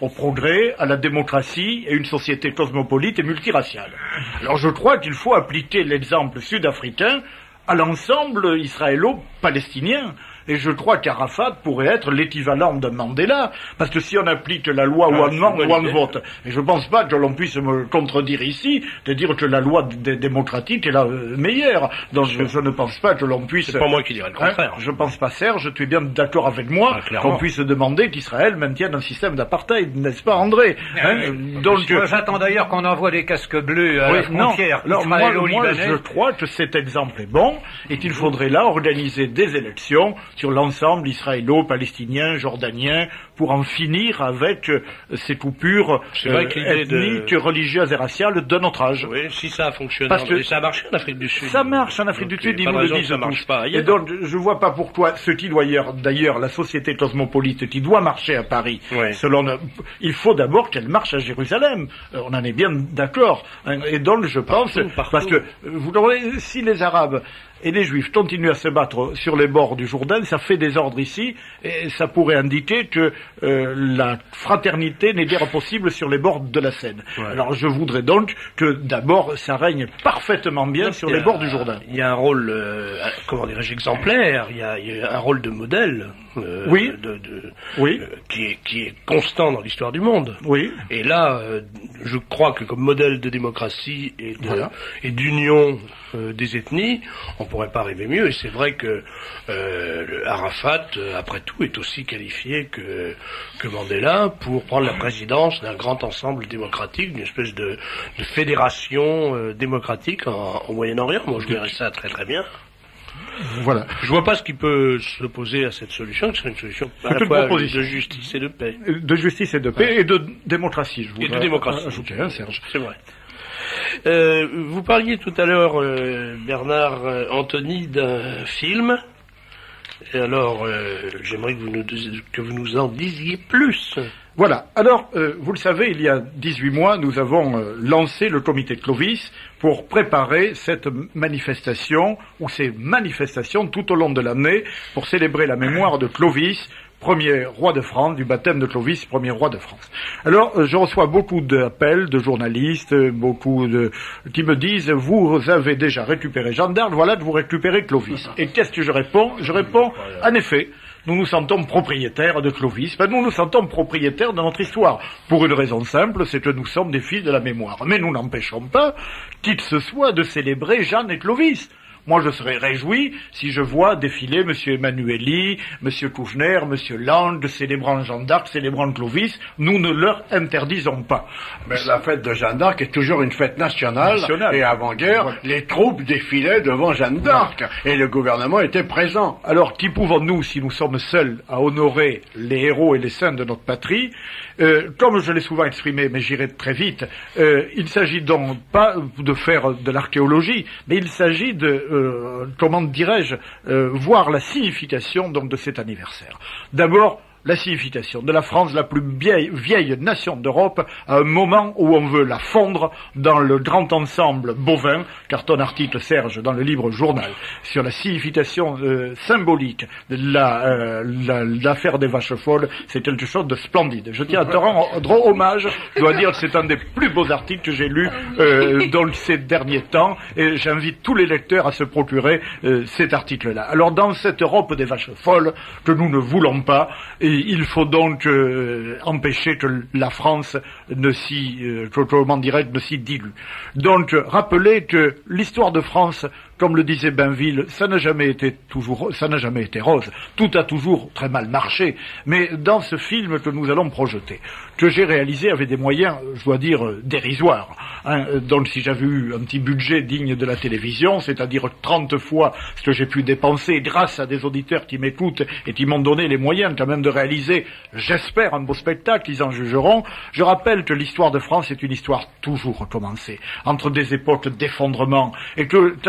au progrès, à la démocratie et une société cosmopolite et multiraciale. Alors je crois qu'il faut appliquer l'exemple sud-africain à l'ensemble israélo-palestinien. Et je crois qu'Arafat pourrait être l'équivalent de Mandela, parce que si on applique la loi ah, one man, one vote, et je pense pas que l'on puisse me contredire ici, de dire que la loi d- démocratique est la euh, meilleure. Donc je, je ne pense pas que l'on puisse... C'est pas moi qui dirais le contraire. Hein, je pense pas, Serge, tu es bien d'accord avec moi, ah, qu'on puisse demander qu'Israël maintienne un système d'apartheid, n'est-ce pas André hein, oui. donc, Moi j'attends d'ailleurs qu'on envoie des casques bleus à oui, la frontière non, alors, moi, moi je crois que cet exemple est bon, et qu'il faudrait là organiser des élections sur l'ensemble israélo-palestinien, jordanien, pour en finir avec euh, ces coupures euh, ethniques, de... religieuses et raciales de notre âge. Oui, si ça a fonctionné, parce que ça a marché en Afrique du Sud. Ça marche en Afrique donc, du Sud, ils nous le disent ça marche pas. Et donc, je vois pas pourquoi ce qui doit d'ailleurs la société cosmopolite qui doit marcher à Paris, oui. selon, il faut d'abord qu'elle marche à Jérusalem. Euh, on en est bien d'accord. Et donc, je pense, partout, partout. parce que vous voyez, si les Arabes et les Juifs continuent à se battre sur les bords du Jourdain, ça fait désordre ici, et ça pourrait indiquer que euh, la fraternité n'est guère possible sur les bords de la Seine. Ouais. Alors je voudrais donc que d'abord ça règne parfaitement bien sur les bords du Jourdain. Il y a un rôle, euh, comment dirais-je, exemplaire, il y a, il y a un rôle de modèle, euh, oui. de, de, oui. euh, qui, est, qui est constant dans l'histoire du monde. Oui. Et là, euh, je crois que comme modèle de démocratie et de, voilà. et d'union euh, des ethnies, on pourrait pas rêver mieux. Et c'est vrai que euh, le Arafat, euh, après tout, est aussi qualifié que, que Mandela pour prendre la présidence d'un grand ensemble démocratique, d'une espèce de, de fédération euh, démocratique en, en Moyen-Orient. Moi, je verrais ça très très bien. Voilà. Je vois pas ce qui peut s'opposer à cette solution, qui serait une solution à la fois de justice et de paix. De justice et de paix ouais. et de démocratie, je voudrais et de démocratie. ajouter, hein, Serge. C'est vrai. Euh, vous parliez tout à l'heure, euh, Bernard euh, Anthony, d'un film. Et alors, euh, j'aimerais que vous, nous, que vous nous en disiez plus. Voilà. Alors, euh, vous le savez, il y a dix-huit mois, nous avons euh, lancé le comité de Clovis pour préparer cette manifestation, ou ces manifestations tout au long de l'année, pour célébrer la mémoire de Clovis, premier roi de France, du baptême de Clovis, premier roi de France. Alors, euh, je reçois beaucoup d'appels de journalistes, beaucoup de qui me disent, vous avez déjà récupéré Jeanne d'Arc, voilà que vous récupérez Clovis. Et qu'est-ce que je réponds? Je réponds, en effet, nous nous sentons propriétaires de Clovis, ben, nous nous sentons propriétaires de notre histoire. Pour une raison simple, c'est que nous sommes des fils de la mémoire. Mais nous n'empêchons pas, qui que ce soit, de célébrer Jeanne et Clovis. Moi, je serais réjoui si je vois défiler M. Emmanueli, M. Kouchner, M. Lange, célébrant Jeanne d'Arc, célébrant Clovis. Nous ne leur interdisons pas. Mais la fête de Jeanne d'Arc est toujours une fête nationale. nationale. Et avant-guerre, voilà. Les troupes défilaient devant Jeanne d'Arc. Voilà. Et le gouvernement était présent. Alors, qui pouvons-nous, si nous sommes seuls, à honorer les héros et les saints de notre patrie? euh, Comme je l'ai souvent exprimé, mais j'irai très vite, euh, il ne s'agit donc pas de faire de l'archéologie, mais il s'agit de Euh, comment dirais-je, euh, voir la signification donc de cet anniversaire. D'abord, la signification de la France, la plus vieille, vieille nation d'Europe, à un moment où on veut la fondre dans le grand ensemble bovin, car ton article, Serge, dans le livre Journal, sur la signification euh, symbolique de la, euh, la, l'affaire des vaches folles, c'est quelque chose de splendide. Je tiens à te rendre hommage, je dois dire que c'est un des plus beaux articles que j'ai lus euh, dans ces derniers temps, et j'invite tous les lecteurs à se procurer euh, cet article-là. Alors, dans cette Europe des vaches folles, que nous ne voulons pas, et il faut donc euh, empêcher que la France ne s'y, euh, comment dirais-je, ne s'y dilue. Donc, rappelez que l'histoire de France, comme le disait Bainville, ça n'a jamais été toujours, ça n'a jamais été rose. Tout a toujours très mal marché. Mais dans ce film que nous allons projeter, que j'ai réalisé avec des moyens, je dois dire, dérisoires, hein, donc si j'avais eu un petit budget digne de la télévision, c'est-à-dire trente fois ce que j'ai pu dépenser grâce à des auditeurs qui m'écoutent et qui m'ont donné les moyens quand même de réaliser, j'espère, un beau spectacle, ils en jugeront. Je rappelle que l'histoire de France est une histoire toujours recommencée, entre des époques d'effondrement, et que quand j'entends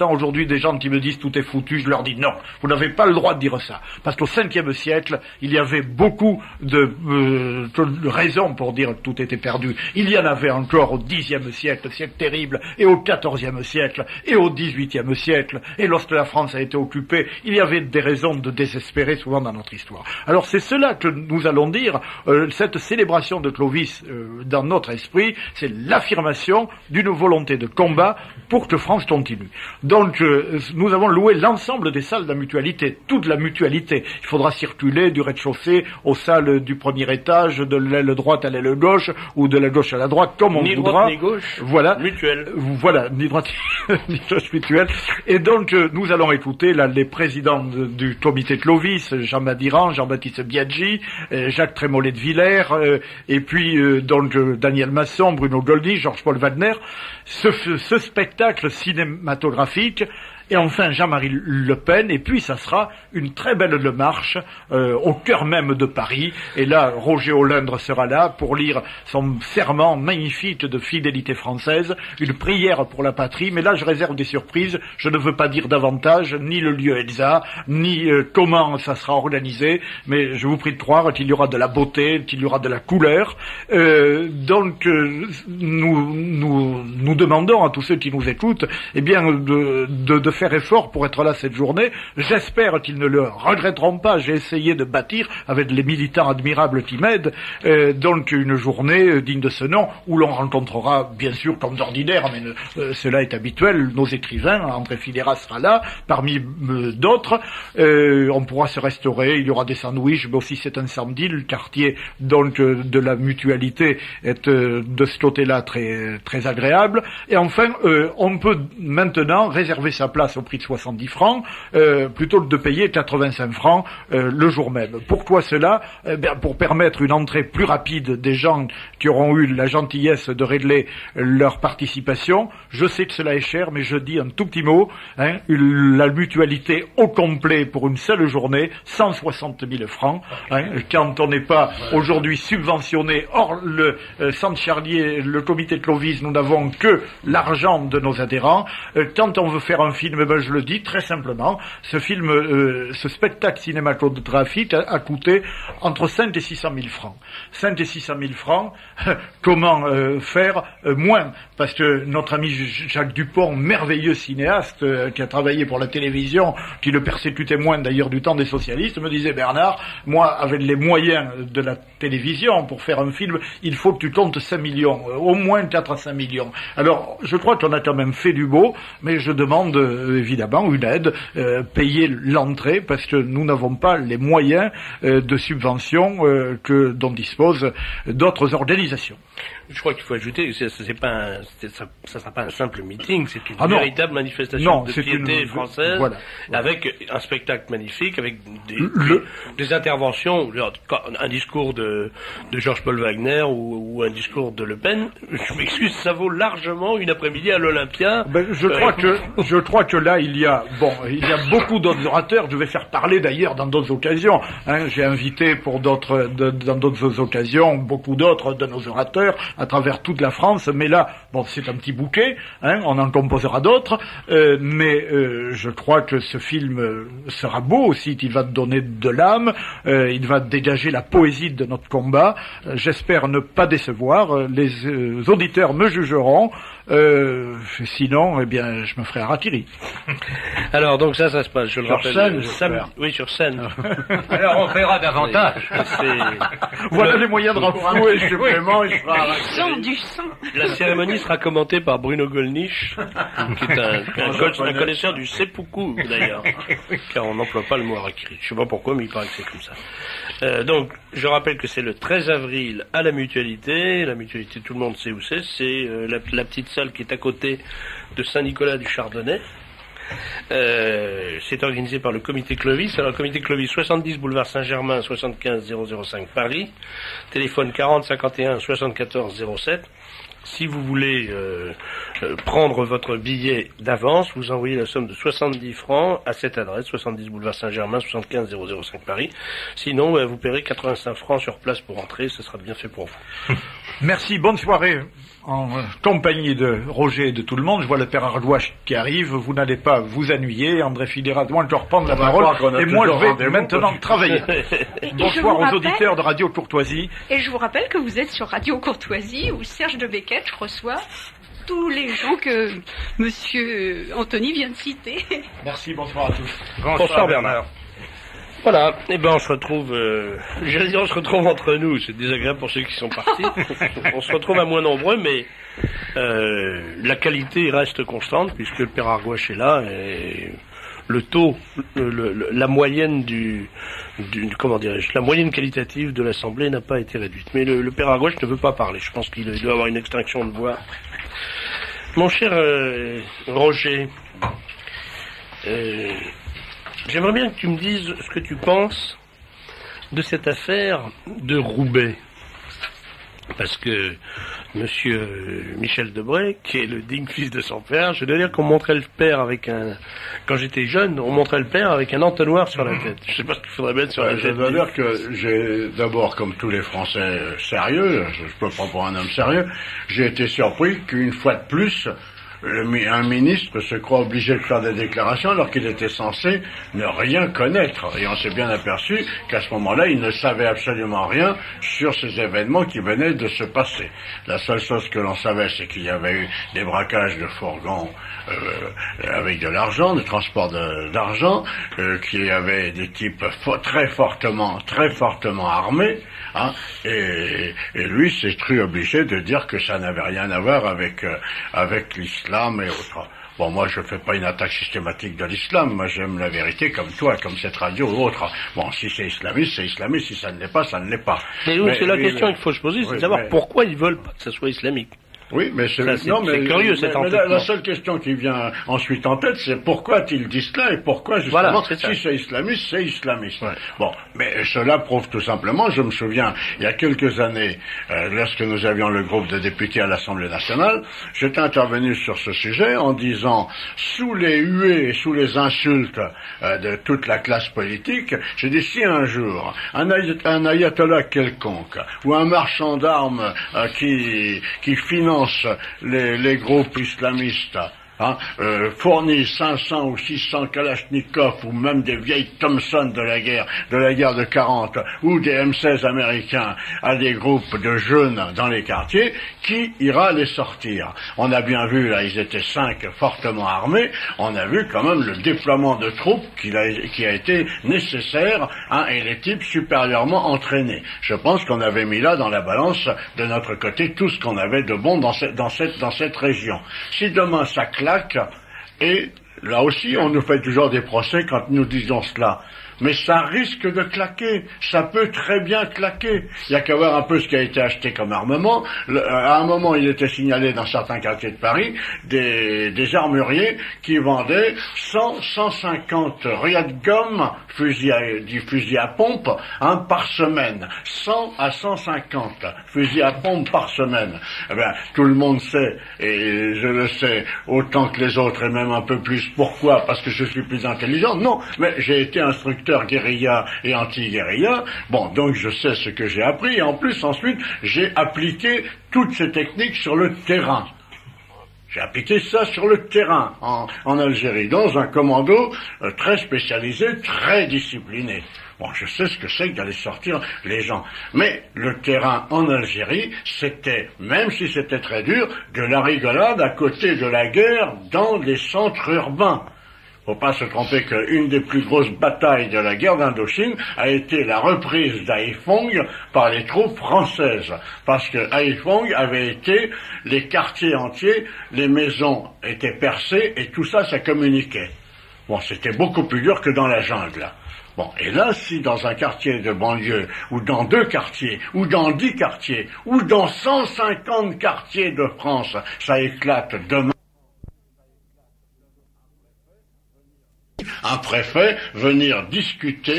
j'entends aujourd'hui des gens qui me disent tout est foutu, je leur dis non, vous n'avez pas le droit de dire ça. Parce qu'au cinquième siècle, il y avait beaucoup de, euh, de raisons pour dire que tout était perdu. Il y en avait encore au dixième siècle, siècle terrible, et au quatorzième siècle, et au dix-huitième siècle, et lorsque la France a été occupée, il y avait des raisons de désespérer souvent dans notre histoire. Alors c'est cela que nous allons dire, euh, cette célébration de Clovis euh, dans notre esprit, c'est l'affirmation d'une volonté de combat pour que France continue. Donc euh, nous avons loué l'ensemble des salles de la mutualité, toute la mutualité. Il faudra circuler du rez-de-chaussée aux salles du premier étage, de l'aile droite à l'aile gauche, ou de la gauche à la droite, comme on ni voudra. Droite, ni gauche, voilà. Mutuelle. Voilà, ni droite ni gauche mutuelle. Et donc euh, nous allons écouter là les présidents de, du comité Clovis, Jean Madiran, Jean-Baptiste Biaggi, euh, Jacques Trémollet de Villers, euh, et puis euh, donc euh, Daniel Masson, Bruno Goldnich, Georges-Paul Wagner. Ce, ce spectacle cinématographique, et enfin Jean-Marie Le Pen, et puis ça sera une très belle marche euh, au cœur même de Paris, et là Roger Hollindre sera là pour lire son serment magnifique de fidélité française, une prière pour la patrie, mais là je réserve des surprises, je ne veux pas dire davantage, ni le lieu Elsa, ni euh, comment ça sera organisé, mais je vous prie de croire qu'il y aura de la beauté, qu'il y aura de la couleur, euh, donc euh, nous, nous, nous demandons à tous ceux qui nous écoutent, eh bien de, de, de faire effort pour être là cette journée. J'espère qu'ils ne le regretteront pas. J'ai essayé de bâtir, avec les militants admirables qui m'aident, euh, donc une journée digne de ce nom, où l'on rencontrera, bien sûr, comme d'ordinaire, mais euh, cela est habituel, nos écrivains. André Filera sera là, parmi euh, d'autres. Euh, on pourra se restaurer, il y aura des sandwichs, mais aussi c'est un samedi. Le quartier donc euh, de la mutualité est euh, de ce côté-là très, très agréable. Et enfin, euh, on peut maintenant réserver sa place au prix de soixante-dix francs, euh, plutôt que de payer quatre-vingt-cinq francs euh, le jour même. Pourquoi cela? Eh bien, pour permettre une entrée plus rapide des gens qui auront eu la gentillesse de régler leur participation. Je sais que cela est cher, mais je dis un tout petit mot, hein, la mutualité au complet pour une seule journée, cent soixante mille francs, hein, quand on n'est pas aujourd'hui subventionné. Or, le euh, Centre Charlier, le comité de Clovis, nous n'avons que l'argent de nos adhérents. Euh, quand on veut faire un film, eh ben, je le dis très simplement, ce film, euh, ce spectacle cinématographique a, a coûté entre cinq et six cent mille francs. cinq et six cent mille francs, comment euh, faire euh, moins? Parce que notre ami Jacques Dupont, merveilleux cinéaste, euh, qui a travaillé pour la télévision, qui le persécutait moins d'ailleurs du temps des socialistes, me disait: Bernard, moi, avec les moyens de la télévision, pour faire un film, il faut que tu comptes cinq millions, euh, au moins quatre à cinq millions. Alors, je crois qu'on a quand même fait du beau, mais je demande euh, évidemment une aide, euh, payer l'entrée, parce que nous n'avons pas les moyens euh, de subvention euh, que dont disposent d'autres organisations. Je crois qu'il faut ajouter que c'est, c'est pas un, c'est, ça ne sera pas un simple meeting, c'est une ah véritable manifestation non, de piété une, française, voilà, voilà. avec un spectacle magnifique, avec des, Le... des, des interventions, genre, un discours de, de Georges-Paul Wagner ou, ou un discours de Le Pen. Je m'excuse, ça vaut largement une après-midi à l'Olympia. Ben, je euh, crois que je crois que là il y a bon il y a beaucoup d'autres orateurs. Je vais faire parler d'ailleurs dans d'autres occasions. Hein, j'ai invité pour d'autres de, dans d'autres occasions beaucoup d'autres de nos orateurs à travers toute la France, mais là, bon, c'est un petit bouquet, hein, on en composera d'autres, euh, mais euh, je crois que ce film sera beau aussi, qu'il va donner de l'âme, euh, il va dégager la poésie de notre combat. Euh, j'espère ne pas décevoir, les euh, auditeurs me jugeront, euh, sinon, eh bien, je me ferai harakiri. Alors, donc ça, ça se passe, je le sur rappelle. Scène, Sam... Oui, sur scène. Alors on verra davantage. C'est... Voilà le... les moyens de renflouer supplément, il sera Sang du sang. La cérémonie sera commentée par Bruno Gollnisch, qui est un, un, co- un connaisseur du seppuku, d'ailleurs, car on n'emploie pas le mot harakiri. Je sais pas pourquoi, mais il paraît que c'est comme ça. Euh, donc, je rappelle que c'est le treize avril à la Mutualité. La Mutualité, tout le monde sait où c'est. C'est euh, la, la petite salle qui est à côté de Saint-Nicolas du Chardonnay. Euh, c'est organisé par le comité Clovis. Alors, le comité Clovis, soixante-dix boulevard Saint-Germain, soixante-quinze zéro zéro cinq Paris. Téléphone quarante cinquante et un soixante-quatorze zéro sept. si vous voulez euh, euh, prendre votre billet d'avance, vous envoyez la somme de soixante-dix francs à cette adresse, soixante-dix boulevard Saint-Germain, soixante-quinze zéro zéro cinq Paris. Sinon, euh, vous paierez quatre-vingt-cinq francs sur place pour entrer, ce sera bien fait pour vous. Merci, bonne soirée en euh, compagnie de Roger et de tout le monde. Je vois le père Argouache qui arrive, vous n'allez pas vous ennuyer. André Fidera doit encore prendre la parole et moi je vais maintenant travailler. Bonsoir aux rappelle... auditeurs de Radio Courtoisie. Et je vous rappelle que vous êtes sur Radio Courtoisie où Serge de Beckett reçoit tous les gens que Monsieur Anthony vient de citer. Merci, bonsoir à tous. Bonsoir, bonsoir Bernard. Voilà, et eh ben on se retrouve, euh, j'allais dire on se retrouve entre nous, c'est désagréable pour ceux qui sont partis, on se retrouve à moins nombreux, mais euh, la qualité reste constante puisque le père Argouache est là et le taux, le, le, la moyenne du, du comment dirais-je, la moyenne qualitative de l'Assemblée n'a pas été réduite. Mais le, le père Argouache ne veut pas parler, je pense qu'il doit avoir une extinction de voix. Mon cher euh, Roger, euh, j'aimerais bien que tu me dises ce que tu penses de cette affaire de Roubaix. Parce que monsieur Michel Debré, qui est le digne fils de son père, je dois dire qu'on montrait le père avec un... Quand j'étais jeune, on montrait le père avec un entonnoir sur la tête. Je sais pas ce qu'il faudrait mettre sur ouais, la je tête. Je dois dire que j'ai d'abord, comme tous les Français sérieux, je peux pas pour un homme sérieux, j'ai été surpris qu'une fois de plus, un ministre se croit obligé de faire des déclarations alors qu'il était censé ne rien connaître. Et on s'est bien aperçu qu'à ce moment-là, il ne savait absolument rien sur ces événements qui venaient de se passer. La seule chose que l'on savait, c'est qu'il y avait eu des braquages de fourgons euh, avec de l'argent, de transport de, d'argent, euh, qu'il y avait des types fo- très fortement, très fortement armés, hein, et, et lui s'est cru obligé de dire que ça n'avait rien à voir avec, euh, avec l'islam et autres. Bon, moi, je fais pas une attaque systématique de l'islam. Moi, j'aime la vérité comme toi, comme cette radio ou autre. Bon, si c'est islamiste, c'est islamiste. Si ça ne l'est pas, ça ne l'est pas. Mais oui, c'est la mais, question mais, qu'il faut se poser, c'est oui, de savoir mais... pourquoi ils veulent pas que ça soit islamique. Oui, mais c'est, ça, c'est, non, mais, c'est curieux, mais, cet mais la, la seule question qui vient ensuite en tête, c'est pourquoi a-t-il dit cela et pourquoi justement, voilà, c'est si c'est islamiste, c'est islamiste. Ouais. Bon, mais cela prouve tout simplement, je me souviens, il y a quelques années, euh, lorsque nous avions le groupe de députés à l'Assemblée nationale, j'étais intervenu sur ce sujet en disant, sous les huées et sous les insultes euh, de toute la classe politique, j'ai dit, si un jour, un, ayat- un ayatollah quelconque, ou un marchand d'armes euh, qui, qui finance les Les, les groupes islamistes hein, euh, fournissent cinq cents ou six cents Kalachnikov ou même des vieilles Thompson de la guerre, de la guerre de quarante ou des M seize américains à des groupes de jeunes dans les quartiers, qui ira les sortir? On a bien vu, là, ils étaient cinq fortement armés, on a vu quand même le déploiement de troupes qui a, qui a été nécessaire, hein, et les types supérieurement entraînés. Je pense qu'on avait mis là dans la balance de notre côté tout ce qu'on avait de bon dans cette, dans cette, dans cette région. Si demain ça claque, et là aussi on nous fait toujours des procès quand nous disons cela, mais ça risque de claquer, ça peut très bien claquer. Il y a qu'à voir un peu ce qui a été acheté comme armement. Le, à un moment, il était signalé dans certains quartiers de Paris des, des armuriers qui vendaient cent, cent cinquante Riot-Gun, fusil à, du fusil à pompe, hein, par semaine. cent à cent cinquante fusils à pompe par semaine. Eh bien, tout le monde sait, et je le sais autant que les autres, et même un peu plus. Pourquoi? Parce que je suis plus intelligent? Non, mais j'ai été instructeur guérilla et anti-guérilla, bon, donc je sais ce que j'ai appris, et en plus, ensuite, j'ai appliqué toutes ces techniques sur le terrain. J'ai appliqué ça sur le terrain, en, en Algérie, dans un commando euh, très spécialisé, très discipliné. Bon, je sais ce que c'est que d'aller sortir les gens. Mais le terrain en Algérie, c'était, même si c'était très dur, de la rigolade à côté de la guerre dans les centres urbains. Faut pas se tromper qu'une des plus grosses batailles de la guerre d'Indochine a été la reprise d'Haiphong par les troupes françaises. Parce que Haiphong avait été les quartiers entiers, les maisons étaient percées et tout ça, ça communiquait. Bon, c'était beaucoup plus dur que dans la jungle. Bon, et là, si dans un quartier de banlieue, ou dans deux quartiers, ou dans dix quartiers, ou dans cent cinquante quartiers de France, ça éclate demain, un préfet venir discuter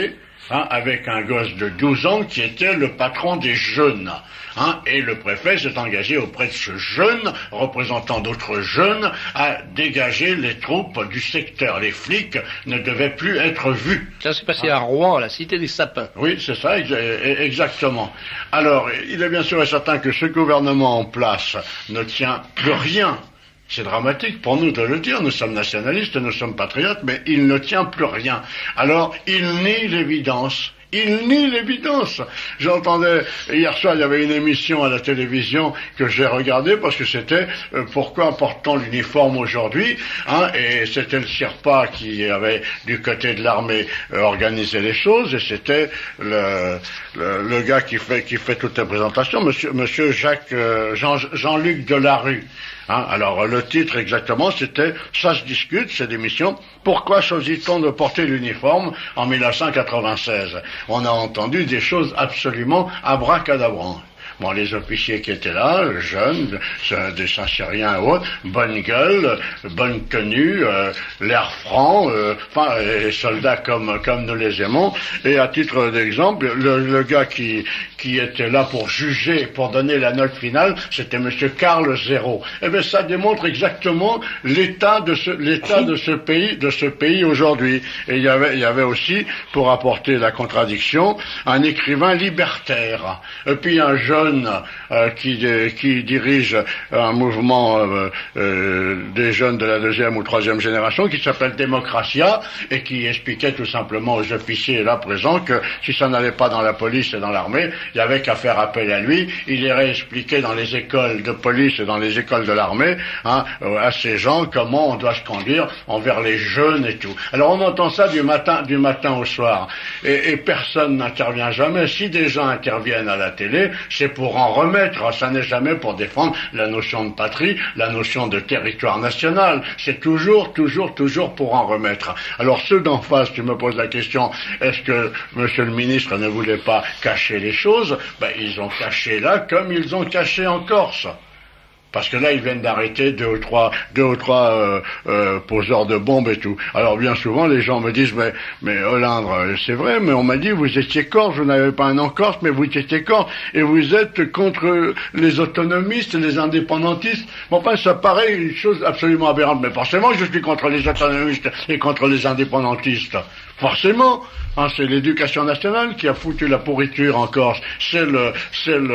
hein, avec un gosse de douze ans qui était le patron des jeunes. Hein, et le préfet s'est engagé auprès de ce jeune, représentant d'autres jeunes, à dégager les troupes du secteur. Les flics ne devaient plus être vus. Ça s'est passé à Rouen, à la Cité des Sapins. Oui, c'est ça, exactement. Alors, il est bien sûr et certain que ce gouvernement en place ne tient plus rien. C'est dramatique pour nous de le dire, nous sommes nationalistes, nous sommes patriotes, mais il ne tient plus rien. Alors, il nie l'évidence. Il nie l'évidence. J'entendais, hier soir, il y avait une émission à la télévision que j'ai regardée parce que c'était euh, pourquoi porte-t-on l'uniforme aujourd'hui, hein, et c'était le Sherpa qui avait, du côté de l'armée, euh, organisé les choses, et c'était le, le, le gars qui fait, qui fait toutes les présentations, monsieur, monsieur Jacques, euh, Jean, Jean-Luc Delarue. Hein, alors, le titre exactement, c'était « Ça se discute », cette émission. « Pourquoi choisit-on de porter l'uniforme en mille neuf cent quatre-vingt-seize » On a entendu des choses absolument abracadabrantes. Bon, les officiers qui étaient là, jeunes, des Saint-Cyriens et autres, bonne gueule, bonne tenue, euh, l'air franc, euh, enfin, les soldats comme comme nous les aimons. Et à titre d'exemple, le, le gars qui qui était là pour juger, pour donner la note finale, c'était Monsieur Karl Zéro. Eh bien, ça démontre exactement l'état de ce l'état de ce pays, de ce pays aujourd'hui. Et il y avait il y avait aussi, pour apporter la contradiction, un écrivain libertaire. Et puis un jeune Euh, qui, euh, qui dirige un mouvement euh, euh, des jeunes de la deuxième ou troisième génération qui s'appelle Démocratia et qui expliquait tout simplement aux officiers là présents que si ça n'allait pas dans la police et dans l'armée, il n'y avait qu'à faire appel à lui. Il irait expliquer dans les écoles de police et dans les écoles de l'armée, hein, à ces gens comment on doit se conduire envers les jeunes et tout. Alors on entend ça du matin, du matin au soir et, et personne n'intervient jamais. Si des gens interviennent à la télé, c'est pour pour en remettre, ça n'est jamais pour défendre la notion de patrie, la notion de territoire national, c'est toujours, toujours, toujours pour en remettre. Alors ceux d'en face, tu me poses la question, est-ce que monsieur le ministre ne voulait pas cacher les choses? Ben, ils ont caché là comme ils ont caché en Corse. Parce que là, ils viennent d'arrêter deux ou trois, deux ou trois euh, euh, poseurs de bombes et tout. Alors bien souvent, les gens me disent, mais, mais Hollande, c'est vrai, mais on m'a dit, vous étiez corse, vous n'avez pas un nom corse, mais vous étiez corse, et vous êtes contre les autonomistes, les indépendantistes. Bon, enfin, ça paraît une chose absolument aberrante, mais forcément, je suis contre les autonomistes et contre les indépendantistes. Forcément, hein, c'est l'éducation nationale qui a foutu la pourriture en Corse. C'est le, c'est le,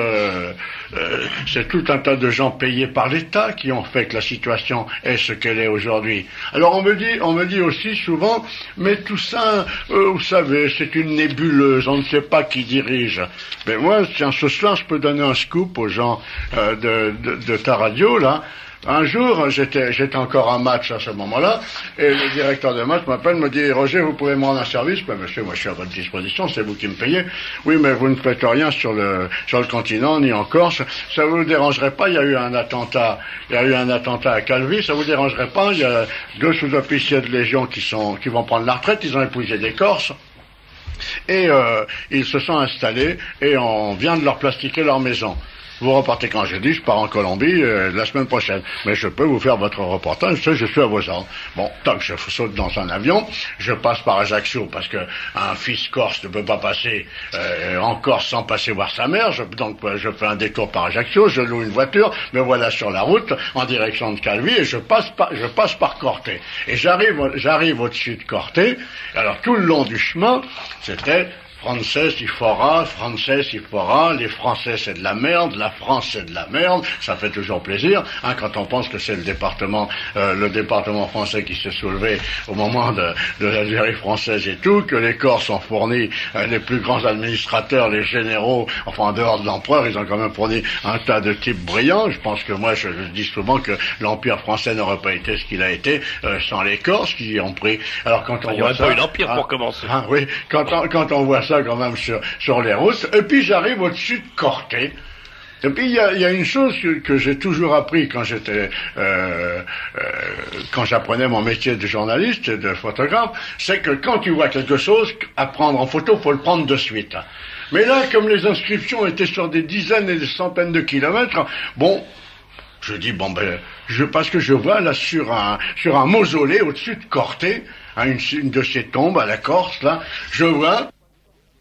euh, c'est tout un tas de gens payés par l'État qui ont fait que la situation est ce qu'elle est aujourd'hui. Alors on me dit, on me dit aussi souvent, mais tout ça, euh, vous savez, c'est une nébuleuse, on ne sait pas qui dirige. Mais moi, tiens, ce soir, je peux donner un scoop aux gens euh, de, de, de ta radio là. Un jour, j'étais, j'étais encore en match à ce moment-là, et le directeur de match m'appelle, me dit, Roger, vous pouvez me rendre un service? Ben, monsieur, moi, je suis à votre disposition, c'est vous qui me payez. Oui, mais vous ne faites rien sur le, sur le continent, ni en Corse. Ça vous dérangerait pas? Il y a eu un attentat, il y a eu un attentat à Calvi, ça vous dérangerait pas? Il y a deux sous-officiers de Légion qui sont, qui vont prendre la retraite, ils ont épousé des Corses. Et, euh, ils se sont installés, et on vient de leur plastiquer leur maison. Vous repartez quand je dis, je pars en Colombie euh, la semaine prochaine. Mais je peux vous faire votre reportage, je, je suis à vos ordres. Bon, tant que je saute dans un avion, je passe par Ajaccio, parce que un fils corse ne peut pas passer euh, en Corse sans passer voir sa mère. Je, donc je fais un détour par Ajaccio, je loue une voiture, me voilà sur la route en direction de Calvi et je passe par, je passe par Corté. Et j'arrive, j'arrive au-dessus de Corté. Alors tout le long du chemin, c'était Français, il fera, Français, il fera, les Français c'est de la merde, la France c'est de la merde, ça fait toujours plaisir, hein, quand on pense que c'est le département, euh, le département français qui s'est soulevé au moment de, de l'Algérie française et tout, que les Corses ont fourni euh, les plus grands administrateurs, les généraux, enfin en dehors de l'empereur, ils ont quand même fourni un tas de types brillants. Je pense que moi, je, je dis souvent que l'empire français n'aurait pas été ce qu'il a été euh, sans les Corses qui ont pris. Alors quand on il voit n'y ça, aurait pas eu l'empire hein, pour commencer. Hein, oui, quand on, quand on voit ça quand même sur, sur les routes. Et puis j'arrive au-dessus de Corté. Et puis il y a, y a une chose que, que j'ai toujours appris quand j'étais, euh, euh, quand j'apprenais mon métier de journaliste et de photographe, c'est que quand tu vois quelque chose à prendre en photo, faut le prendre de suite. Mais là, comme les inscriptions étaient sur des dizaines et des centaines de kilomètres, bon, je dis bon ben, je parce que je vois là sur un sur un mausolée au-dessus de Corté, hein, une, une de ces tombes à la Corse là, je vois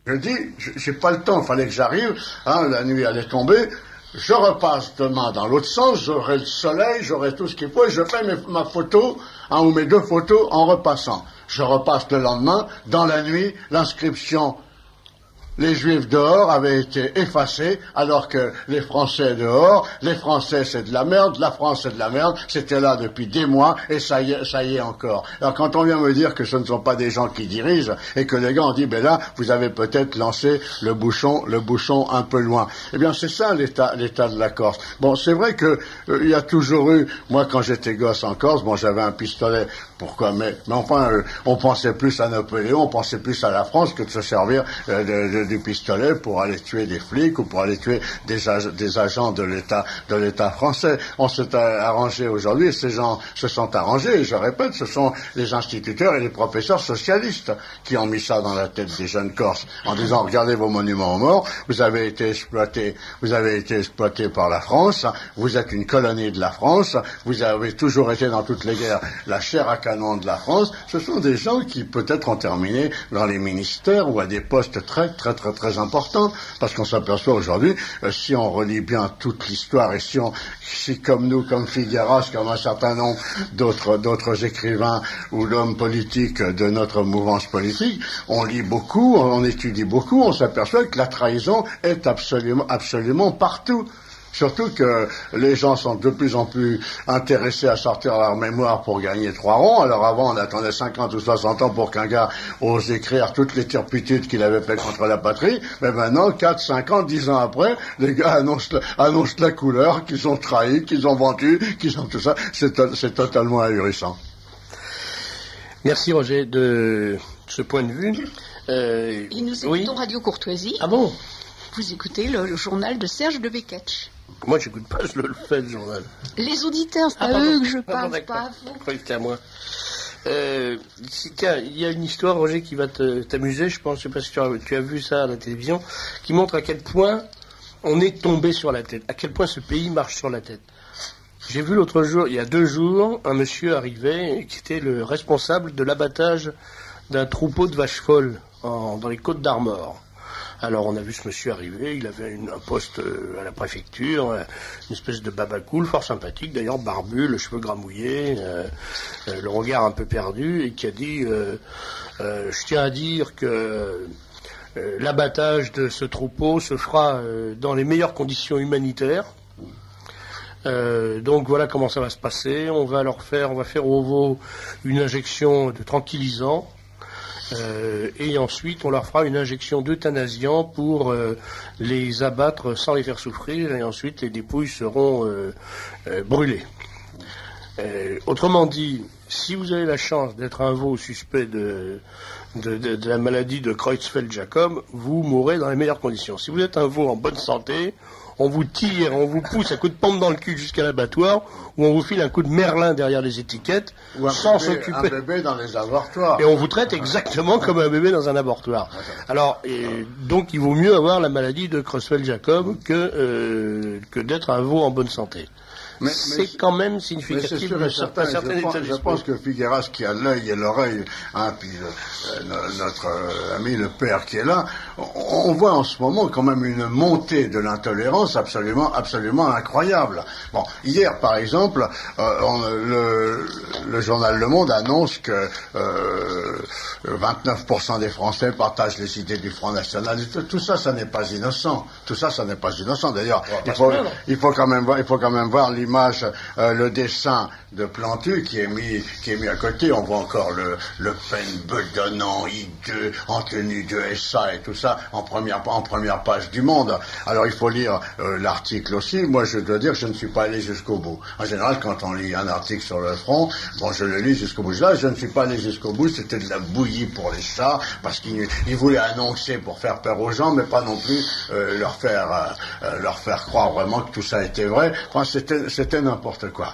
Je dis, j'ai pas le temps, il fallait que j'arrive, hein, la nuit allait tomber, je repasse demain dans l'autre sens, j'aurai le soleil, j'aurai tout ce qu'il faut, et je fais mes, ma photo, hein, ou mes deux photos en repassant. Je repasse le lendemain, dans la nuit, l'inscription les Juifs dehors avaient été effacés, alors que les Français dehors, les Français c'est de la merde, la France c'est de la merde, c'était là depuis des mois, et ça y est, ça y est encore. Alors quand on vient me dire que ce ne sont pas des gens qui dirigent, et que les gars ont dit, ben là, vous avez peut-être lancé le bouchon, le bouchon un peu loin. Eh bien c'est ça l'état, l'état de la Corse. Bon, c'est vrai que euh, il y a toujours eu, moi quand j'étais gosse en Corse, bon j'avais un pistolet, pourquoi, mais, mais enfin, euh, on pensait plus à Napoléon, on pensait plus à la France que de se servir euh, de, de du pistolet pour aller tuer des flics ou pour aller tuer des, ag des agents de l'État de l'État français. On s'est arrangé aujourd'hui et ces gens se sont arrangés. Et je répète, ce sont les instituteurs et les professeurs socialistes qui ont mis ça dans la tête des jeunes Corses en disant regardez vos monuments aux morts, vous avez été exploités, vous avez été exploités par la France, vous êtes une colonie de la France, vous avez toujours été dans toutes les guerres la chair à canon de la France. Ce sont des gens qui peut-être ont terminé dans les ministères ou à des postes très très très très importants, parce qu'on s'aperçoit aujourd'hui, euh, si on relit bien toute l'histoire et si on, si comme nous, comme Figueras, comme un certain nombre d'autres d'autres écrivains ou d'hommes politiques de notre mouvance politique, on lit beaucoup, on étudie beaucoup, on s'aperçoit que la trahison est absolument absolument partout. Surtout que les gens sont de plus en plus intéressés à sortir leur mémoire pour gagner trois ronds. Alors avant, on attendait cinquante ou soixante ans pour qu'un gars ose écrire toutes les turpitudes qu'il avait fait contre la patrie. Mais maintenant, quatre, cinq ans, dix ans après, les gars annoncent, annoncent la couleur, qu'ils ont trahi, qu'ils ont vendu, qu'ils ont tout ça. C'est, c'est totalement ahurissant. Merci Roger de ce point de vue. Euh, Et nous écoutons oui. Radio Courtoisie. Ah bon? Vous écoutez le, le journal de Serge de Beketch. Moi, j'écoute pas, je le fais, le journal. Les auditeurs, c'est Ah, à pardon. eux que je Ah, parle, bon, pas à vous. Je croyais que c'était à moi. Euh, si, tiens, il y a une histoire, Roger, qui va te, t'amuser, je pense, je sais pas si tu as, tu as vu ça à la télévision, qui montre à quel point on est tombé sur la tête, à quel point ce pays marche sur la tête. J'ai vu l'autre jour, il y a deux jours, un monsieur arrivait qui était le responsable de l'abattage d'un troupeau de vaches folles en, dans les Côtes d'Armor. Alors on a vu ce monsieur arriver, il avait une, un poste euh, à la préfecture, euh, une espèce de babacool, fort sympathique, d'ailleurs barbu, le cheveu gramouillé, euh, euh, le regard un peu perdu, et qui a dit euh, euh, je tiens à dire que euh, l'abattage de ce troupeau se fera euh, dans les meilleures conditions humanitaires. Euh, donc voilà comment ça va se passer. On va leur faire, on va faire aux veaux une injection de tranquillisant. Euh, et ensuite on leur fera une injection d'euthanasiant pour euh, les abattre sans les faire souffrir, et ensuite les dépouilles seront euh, euh, brûlées. Euh, autrement dit, si vous avez la chance d'être un veau suspect de, de, de, de la maladie de Creutzfeldt-Jakob, vous mourrez dans les meilleures conditions. Si vous êtes un veau en bonne santé, on vous tire, on vous pousse un coup de pompe dans le cul jusqu'à l'abattoir, ou on vous file un coup de merlin derrière les étiquettes, ou un sans bébé, s'occuper. Un bébé dans les avortoirs. Et on vous traite exactement comme un bébé dans un avortoir. Alors, et donc, il vaut mieux avoir la maladie de Creutzfeldt-Jakob que euh, que d'être un veau en bonne santé. Mais, c'est mais, quand même significatif de certains je, pense, je pense que Figueras, qui a l'œil et l'oreille, hein, puis euh, notre euh, ami le père qui est là, on, on voit en ce moment quand même une montée de l'intolérance absolument, absolument incroyable. Bon, hier par exemple, euh, on, le, le journal Le Monde annonce que euh, vingt-neuf pour cent des Français partagent les idées du Front National. Tout, tout ça, ça n'est pas innocent. Tout ça, ça n'est pas innocent. D'ailleurs, il faut, il faut quand même voir, il faut quand même voir l'image, euh, le dessin de Plantu qui est mis, qui est mis à côté. On voit encore le, le Pen bedonnant, hideux, en tenue de S A et tout ça en première, en première page du Monde. Alors il faut lire euh, l'article aussi. Moi, je dois dire que je ne suis pas allé jusqu'au bout. En général, quand on lit un article sur le front, bon, je le lis jusqu'au bout. Là, je ne suis pas allé jusqu'au bout. C'était de la bouillie pour les chats parce qu'ils ils voulaient annoncer pour faire peur aux gens, mais pas non plus euh, leur faire, euh, leur faire croire vraiment que tout ça était vrai. Enfin, c'était c'était n'importe quoi.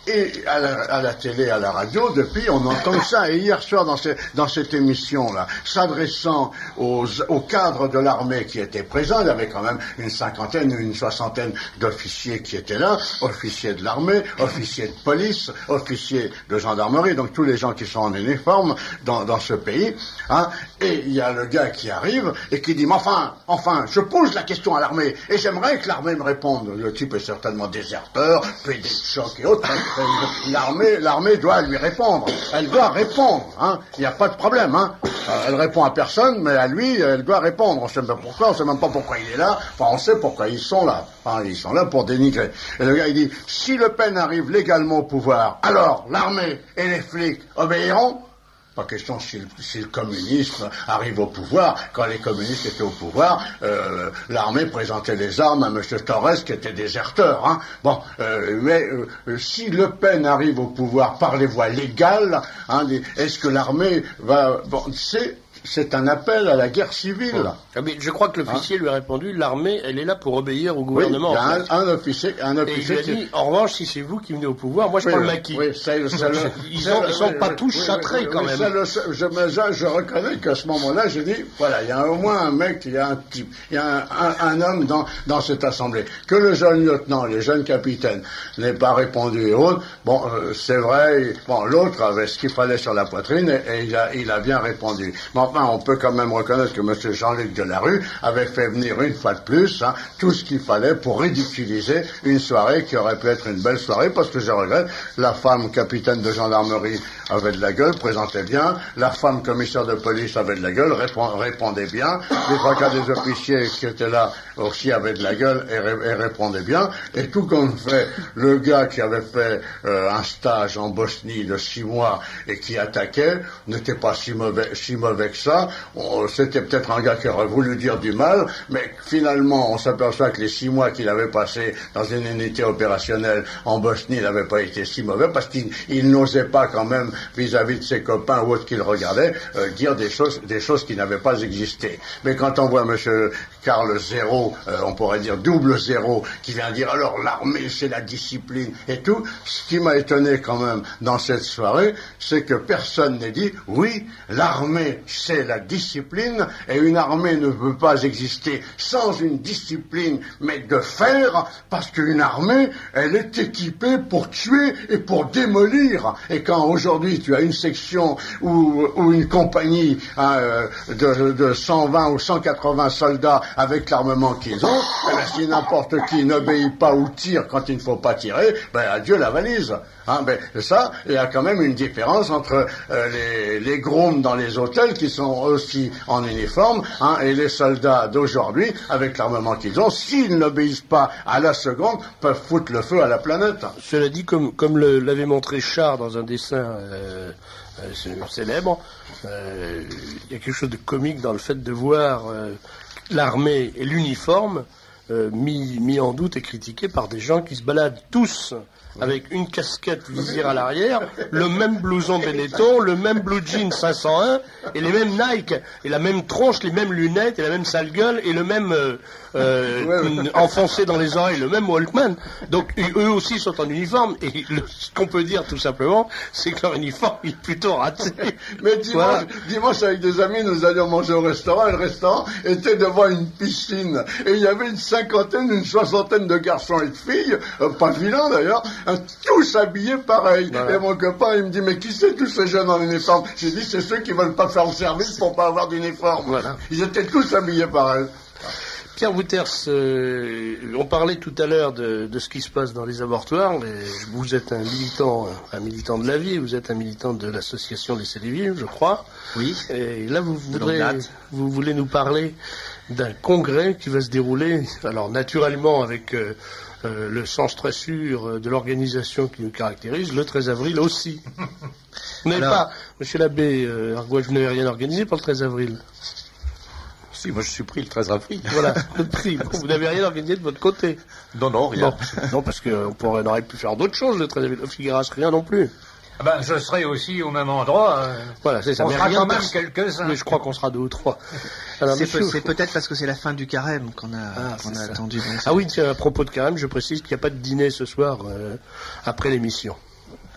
Et à la, à la télé, à la radio, depuis, on entend ça. Et hier soir, dans, ce, dans cette émission-là, s'adressant aux, aux cadres de l'armée qui étaient présents, il y avait quand même une cinquantaine ou une soixantaine d'officiers qui étaient là, officiers de l'armée, officiers de police, officiers de gendarmerie, donc tous les gens qui sont en uniforme dans, dans ce pays. Hein, et il y a le gars qui arrive et qui dit, mais enfin, enfin, je pose la question à l'armée et j'aimerais que l'armée me réponde. Le type est certainement déserteur, pédé de choc et autres. L'armée, l'armée doit lui répondre. Elle doit répondre, hein. Il n'y a pas de problème, hein. Elle répond à personne, mais à lui, elle doit répondre. On sait même pas pourquoi, on sait même pas pourquoi il est là. Enfin, on sait pourquoi ils sont là. Enfin, ils sont là pour dénigrer. Et le gars, il dit, si Le Pen arrive légalement au pouvoir, alors l'armée et les flics obéiront? Pas question si le, si le communisme arrive au pouvoir. Quand les communistes étaient au pouvoir, euh, l'armée présentait les armes à M. Torres qui était déserteur. Hein. Bon, euh, mais euh, si Le Pen arrive au pouvoir par les voies légales, hein, est-ce que l'armée va... Bon, c'est... C'est un appel à la guerre civile. Ah, mais je crois que l'officier hein? lui a répondu, l'armée, elle est là pour obéir au gouvernement. Oui, il y a un, un officier, un officier. Et il lui a dit, en revanche, si c'est vous qui venez au pouvoir, moi je oui, prends oui, le maquis. Oui, c'est, c'est le, ils ne sont oui, pas oui, tous oui, châtrés oui, quand oui, même. Le, je, je, je reconnais qu'à ce moment-là, j'ai dit, voilà, il y a au moins un mec, il y a un type, il y a un, un, un homme dans, dans cette assemblée. Que le jeune lieutenant, les jeunes capitaines n'aient pas répondu et autres, bon, euh, c'est vrai, bon, l'autre avait ce qu'il fallait sur la poitrine et, et il, a, il a bien répondu. Mais enfin, on peut quand même reconnaître que M. Jean-Luc Delarue avait fait venir une fois de plus hein, tout ce qu'il fallait pour ridiculiser une soirée qui aurait pu être une belle soirée, parce que je regrette, la femme capitaine de gendarmerie avait de la gueule, présentait bien, la femme commissaire de police avait de la gueule, répond, répondait bien, les trois quarts des officiers qui étaient là aussi avaient de la gueule et, ré, et répondaient bien, et tout comme fait le gars qui avait fait euh, un stage en Bosnie de six mois et qui attaquait, n'était pas si mauvais, si mauvais que ça. On, c'était peut-être un gars qui aurait voulu dire du mal, mais finalement on s'aperçoit que les six mois qu'il avait passé dans une unité opérationnelle en Bosnie n'avaient pas été si mauvais, parce qu'il il n'osait pas quand même vis-à-vis de ses copains ou autres qu'il regardait euh, dire des choses, des choses qui n'avaient pas existé. Mais quand on voit M. Karl Zéro, euh, on pourrait dire double zéro, qui vient dire alors l'armée c'est la discipline et tout, ce qui m'a étonné quand même dans cette soirée, c'est que personne n'ait dit oui, l'armée c'est la discipline, et une armée ne peut pas exister sans une discipline, mais de fer, parce qu'une armée, elle est équipée pour tuer et pour démolir. Et quand aujourd'hui tu as une section ou, ou une compagnie hein, de, de cent vingt ou cent quatre-vingts soldats avec l'armement qu'ils ont, eh bien, si n'importe qui n'obéit pas ou tire quand il ne faut pas tirer, ben adieu la valise. Hein, ben, ça, il y a quand même une différence entre euh, les, les grooms dans les hôtels qui sont aussi en uniforme hein, et les soldats d'aujourd'hui avec l'armement qu'ils ont, s'ils n'obéissent pas à la seconde, peuvent foutre le feu à la planète. Cela dit, comme, comme le, l'avait montré Char dans un dessin euh, euh, célèbre, euh, il y a quelque chose de comique dans le fait de voir euh, l'armée et l'uniforme euh, mis, mis en doute et critiqué par des gens qui se baladent tous avec une casquette visière à l'arrière, le même blouson Benetton, le même blue jean cinq cent un, et les mêmes Nike, et la même tronche, les mêmes lunettes, et la même sale gueule, et le même euh, euh, enfoncé dans les oreilles, le même Walkman. Donc eux aussi sont en uniforme, et le, ce qu'on peut dire tout simplement, c'est que leur uniforme est plutôt raté. Mais dimanche, voilà. dimanche avec des amis, nous allions manger au restaurant, et le restaurant était devant une piscine, et il y avait une cinquantaine, une soixantaine de garçons et de filles, euh, pas vilains d'ailleurs, tous habillés pareil. Voilà. Et mon copain, il me dit, mais qui c'est tous ces jeunes en uniforme? J'ai dit, c'est ceux qui veulent pas faire le service pour pas avoir d'uniforme. Voilà. Ils étaient tous habillés pareil. Pierre Wouters, euh, on parlait tout à l'heure de, de ce qui se passe dans les avortoirs. Mais vous êtes un militant, un militant de la vie, vous êtes un militant de l'association Laissez les vivre, je crois. Oui. Et là, vous voudrez, vous voulez nous parler d'un congrès qui va se dérouler, alors naturellement avec euh, euh, le sens très sûr de l'organisation qui nous caractérise, le treize avril aussi. Vous n'avez pas, monsieur l'abbé euh, Argois, vous n'avez rien organisé pour le treize avril? Si, moi je suis pris le treize avril. Voilà, le prix. Vous n'avez rien organisé de votre côté? Non, non, rien. Non, non parce qu'on pourrait, on aurait pu faire d'autres choses le treize avril. Au Figueras, rien non plus. Ah ben, je serai aussi au même endroit. Euh, voilà, c'est ça. On mais sera rien quand même de... quelques-uns. Mais je crois qu'on sera deux ou trois. Alors, c'est, monsieur... pe- c'est peut-être parce que c'est la fin du carême qu'on a, ah, qu'on a attendu. Donc ah oui, tiens, à propos de carême, je précise qu'il n'y a pas de dîner ce soir euh, après l'émission.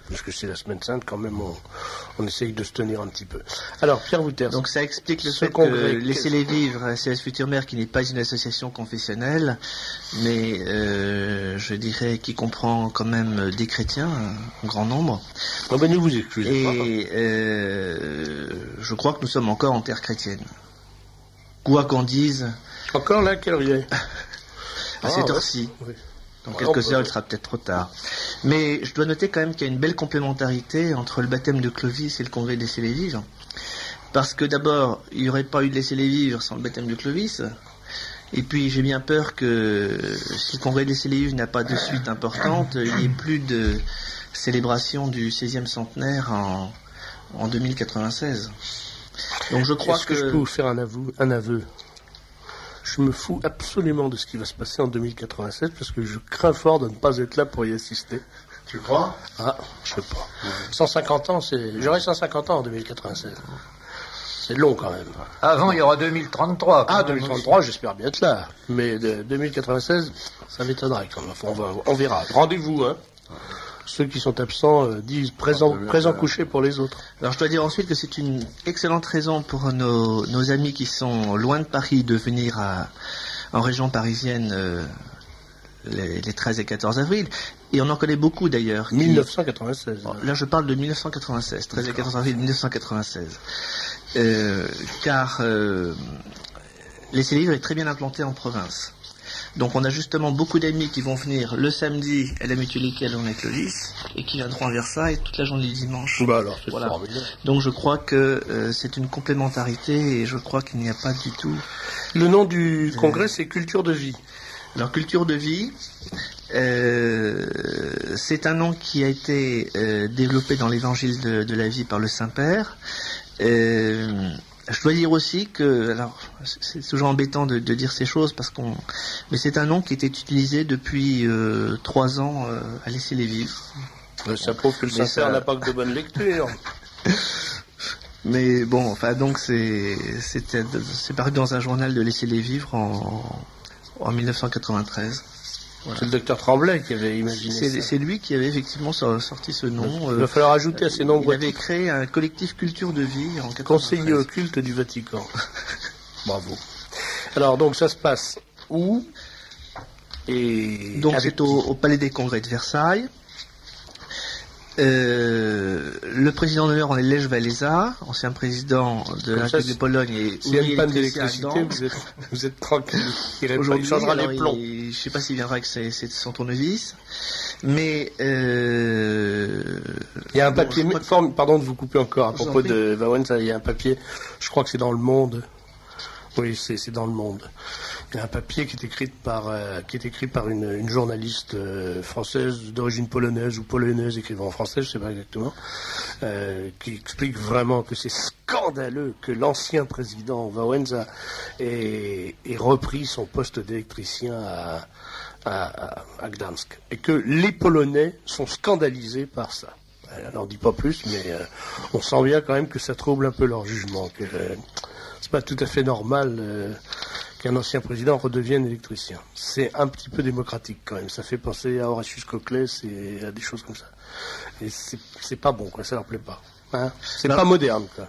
puisque c'est la semaine sainte, quand même, on, on essaye de se tenir un petit peu. Alors, Pierre Wouters. Donc ça explique le ce fait congrès, que Laissez-les vivre, C S Future Mère, qui n'est pas une association confessionnelle, mais euh, je dirais qui comprend quand même des chrétiens, un grand nombre. Oh ben, ne vous excusez pas. Et euh, je crois que nous sommes encore en terre chrétienne. Quoi qu'on dise. Encore là, quelle heure il est? À cette heure-ci. Oui. Dans quelques heures, il sera peut-être trop tard. Mais je dois noter quand même qu'il y a une belle complémentarité entre le baptême de Clovis et le congrès de Laissez-les vivre. Parce que d'abord, il n'y aurait pas eu de Laissez-les vivre sans le baptême de Clovis. Et puis, j'ai bien peur que si le congrès de Laissez-les vivre n'a pas de suite importante, il n'y ait plus de célébration du seizième centenaire en, en deux mille quatre-vingt-seize. Donc je crois Est-ce que... que je peux vous faire un aveu, un aveu Je me fous absolument de ce qui va se passer en deux mille quatre-vingt-sept parce que je crains fort de ne pas être là pour y assister. Tu crois? Ah, je sais pas. cent cinquante ans, c'est... J'aurai cent cinquante ans en deux mille quatre-vingt-seize. C'est long quand même. Avant, il y aura deux mille trente-trois. Ah, deux mille trente-trois, j'espère bien être là. Mais de deux mille quatre-vingt-seize, ça m'étonnerait quand même. Enfin, on, va, on verra. Rendez-vous, hein. Ceux qui sont absents euh, disent présent, présent couché pour les autres. Alors je dois dire ensuite que c'est une excellente raison pour nos, nos amis qui sont loin de Paris de venir à, en région parisienne euh, les, les treize et quatorze avril. Et on en connaît beaucoup d'ailleurs. Qui... mille neuf cent quatre-vingt-seize. Là je parle de mille neuf cent quatre-vingt-seize, treize et quatorze avril mille neuf cent quatre-vingt-seize. Euh, car euh, Laissez-les vivre est très bien implanté en province. Donc on a justement beaucoup d'amis qui vont venir le samedi à la mutualité à Launay-Clovis et qui viendront à Versailles toute la journée du dimanche. Bah alors, c'est voilà. formidable. Donc je crois que euh, c'est une complémentarité et je crois qu'il n'y a pas du tout... Le nom du congrès, c'est Culture de vie. Alors Culture de vie, euh, c'est un nom qui a été euh, développé dans l'évangile de, de la vie par le Saint-Père. Euh, Je dois dire aussi que, alors, c'est toujours embêtant de, de dire ces choses parce qu'on, mais c'est un nom qui était utilisé depuis euh, trois ans euh, à Laissez-les vivre. Ça prouve que le Mais Saint-Père ça- n'a pas que de bonne lecture. Mais bon, enfin, donc c'est, c'était, c'est paru dans un journal de Laissez-les vivre en, en mille neuf cent quatre-vingt-treize. Voilà. C'est le docteur Tremblay qui avait imaginé C'est, ça. c'est lui qui avait effectivement sor- sorti ce nom. Il euh, va falloir ajouter à ces il nombreux avait titres créé un collectif Culture de vie en quatre-vingt-treize. conseiller occulte du Vatican. Bravo. Alors, donc, ça se passe où? Et Donc avec c'est au, au Palais des Congrès de Versailles. Euh, le président d'honneur en est Lech Walesa, ancien président de la ça, République de Pologne et S'il y a une panne électricien d'électricité, à vous êtes, vous êtes tranquille. Il, répond, il Aujourd'hui, changera alors, les plombs. il- je ne sais pas s'il viendra avec ses- ses- son tournevis, mais euh, Il y a un bon, papier, je crois que- forme- pardon de vous couper encore à Je vous en propos prie. de Wałęsa, il y a un papier, je crois que c'est dans Le Monde. Oui, c'est, c'est dans Le Monde. Il y a un papier qui est écrit par, euh, qui est écrit par une, une journaliste euh, française d'origine polonaise ou polonaise écrivant en français, je ne sais pas exactement, euh, qui explique vraiment que c'est scandaleux que l'ancien président Wałęsa ait, ait repris son poste d'électricien à, à, à, à Gdansk. Et que les Polonais sont scandalisés par ça. Elle n'en dit pas plus, mais euh, on sent bien quand même que ça trouble un peu leur jugement. Que euh, c'est pas tout à fait normal euh, qu'un ancien président redevienne électricien. C'est un petit peu démocratique quand même. Ça fait penser à Horatius Coclès et à des choses comme ça. Et c'est, c'est pas bon, quoi. Ça leur plaît pas. Hein, c'est Non. pas moderne, quoi.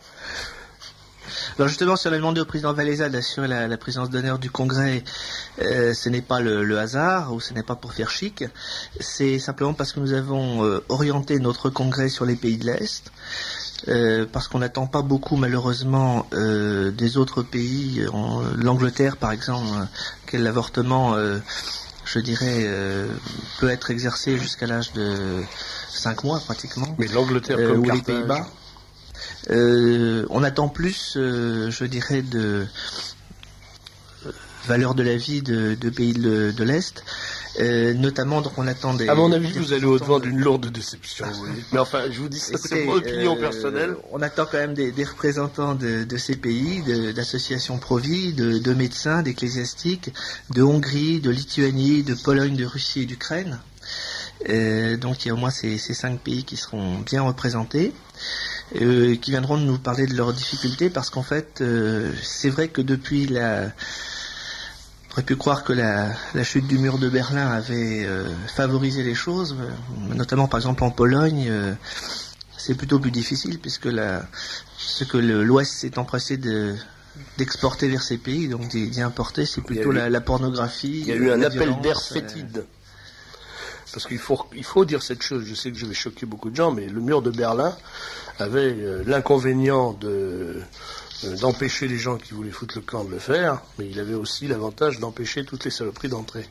Alors justement, si on a demandé au président Walesa d'assurer la, la présidence d'honneur du Congrès, euh, ce n'est pas le, le hasard, ou ce n'est pas pour faire chic, c'est simplement parce que nous avons euh, orienté notre Congrès sur les pays de l'Est, euh, parce qu'on n'attend pas beaucoup malheureusement euh, des autres pays, en, l'Angleterre par exemple, euh, quel l'avortement, euh, je dirais, euh, peut être exercé jusqu'à l'âge de cinq mois pratiquement. Mais l'Angleterre Euh, comme ou les Carthage. Pays-Bas. Euh, on attend plus, euh, je dirais, de euh, valeur de la vie de, de pays de, de l'Est, euh, notamment donc on attend des... À mon avis, des vous allez au-devant représentants de- d'une lourde déception. Oui. Mais enfin, je vous dis ça, c'est Écoutez, mon opinion euh, personnelle. On attend quand même des, des représentants de, de ces pays, de- d'associations pro-vie, de, de médecins, d'ecclésiastiques, de Hongrie, de Lituanie, de Pologne, de Russie et d'Ukraine. Euh, donc il y a au moins ces, ces cinq pays qui seront bien représentés. Euh, qui viendront nous parler de leurs difficultés parce qu'en fait euh, c'est vrai que depuis la On aurait pu croire que la, la chute du mur de Berlin avait euh, favorisé les choses, euh, notamment par exemple en Pologne. Euh, c'est plutôt plus difficile puisque la, ce que le, l'Ouest s'est empressé de, d'exporter vers ces pays, donc d'y, d'y importer, c'est plutôt eu, la, la pornographie. Il y a eu un appel d'air fétide. Euh... Parce qu'il faut, il faut dire cette chose, je sais que je vais choquer beaucoup de gens, mais le mur de Berlin avait euh, l'inconvénient de... d'empêcher les gens qui voulaient foutre le camp de le faire, mais il avait aussi l'avantage d'empêcher toutes les saloperies d'entrer.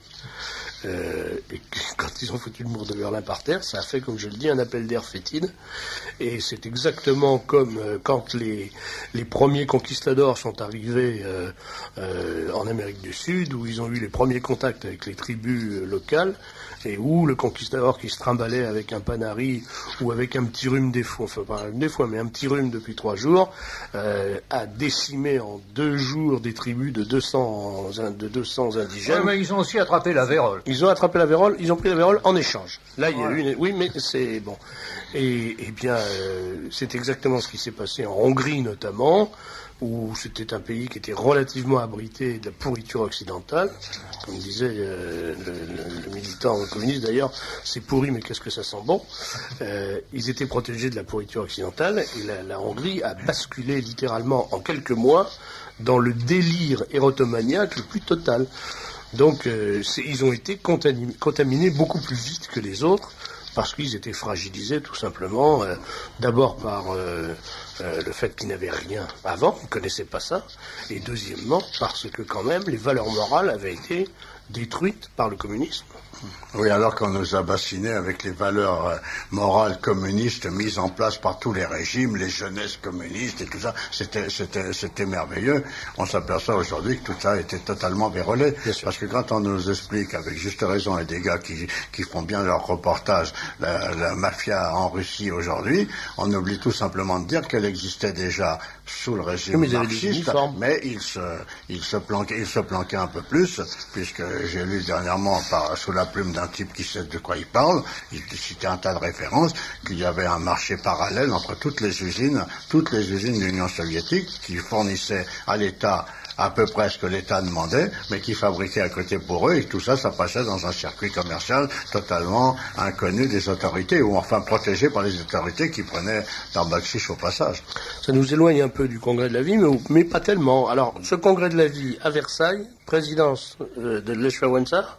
Euh, et quand ils ont foutu le mur de Berlin par terre, ça a fait, comme je le dis, un appel d'air fétide. Et c'est exactement comme euh, quand les, les premiers conquistadors sont arrivés euh, euh, en Amérique du Sud, où ils ont eu les premiers contacts avec les tribus euh, locales, et où le conquistador qui se trimballait avec un panari ou avec un petit rhume des fois, enfin pas des fois, mais un petit rhume depuis trois jours, euh, a décimé en deux jours des tribus de deux cents, de deux cents indigènes. Ouais, mais ils ont aussi attrapé la vérole. Ils ont attrapé la vérole, ils ont pris la vérole en échange. Là, il y a eu une... Oui, mais c'est bon. Et, et bien, euh, c'est exactement ce qui s'est passé en Hongrie, notamment, où c'était un pays qui était relativement abrité de la pourriture occidentale. Comme disait euh, le, le, le militant communiste, d'ailleurs, c'est pourri, mais qu'est-ce que ça sent bon. Euh, ils étaient protégés de la pourriture occidentale, et la, la Hongrie a basculé littéralement en quelques mois dans le délire érotomaniaque le plus total. Donc, euh, c'est, ils ont été contaminés, contaminés beaucoup plus vite que les autres, parce qu'ils étaient fragilisés tout simplement, euh, d'abord par euh, euh, le fait qu'ils n'avaient rien avant, ils ne connaissaient pas ça, et deuxièmement parce que quand même les valeurs morales avaient été détruites par le communisme. Oui, alors qu'on nous a bassinés avec les valeurs euh, morales communistes mises en place par tous les régimes, les jeunesses communistes et tout ça, c'était, c'était, c'était merveilleux. On s'aperçoit aujourd'hui que tout ça était totalement vérolé. Parce que quand on nous explique, avec juste raison, et des gars qui, qui font bien leur reportage, la, la mafia en Russie aujourd'hui, on oublie tout simplement de dire qu'elle existait déjà sous le régime mais marxiste, mais il se, il se planquait, il se planquait un peu plus, puisque j'ai lu dernièrement par, sous la plume d'un type qui sait de quoi il parle, il citait un tas de références, qu'il y avait un marché parallèle entre toutes les usines, toutes les usines de l'Union soviétique qui fournissaient à l'État à peu près ce que l'État demandait, mais qui fabriquaient à côté pour eux, et tout ça, ça passait dans un circuit commercial totalement inconnu des autorités, ou enfin protégé par les autorités qui prenaient leur bakchich au passage. Ça nous éloigne un peu du congrès de la vie, mais, mais pas tellement. Alors, ce congrès de la vie à Versailles, présidence euh, de Lech Wałęsa,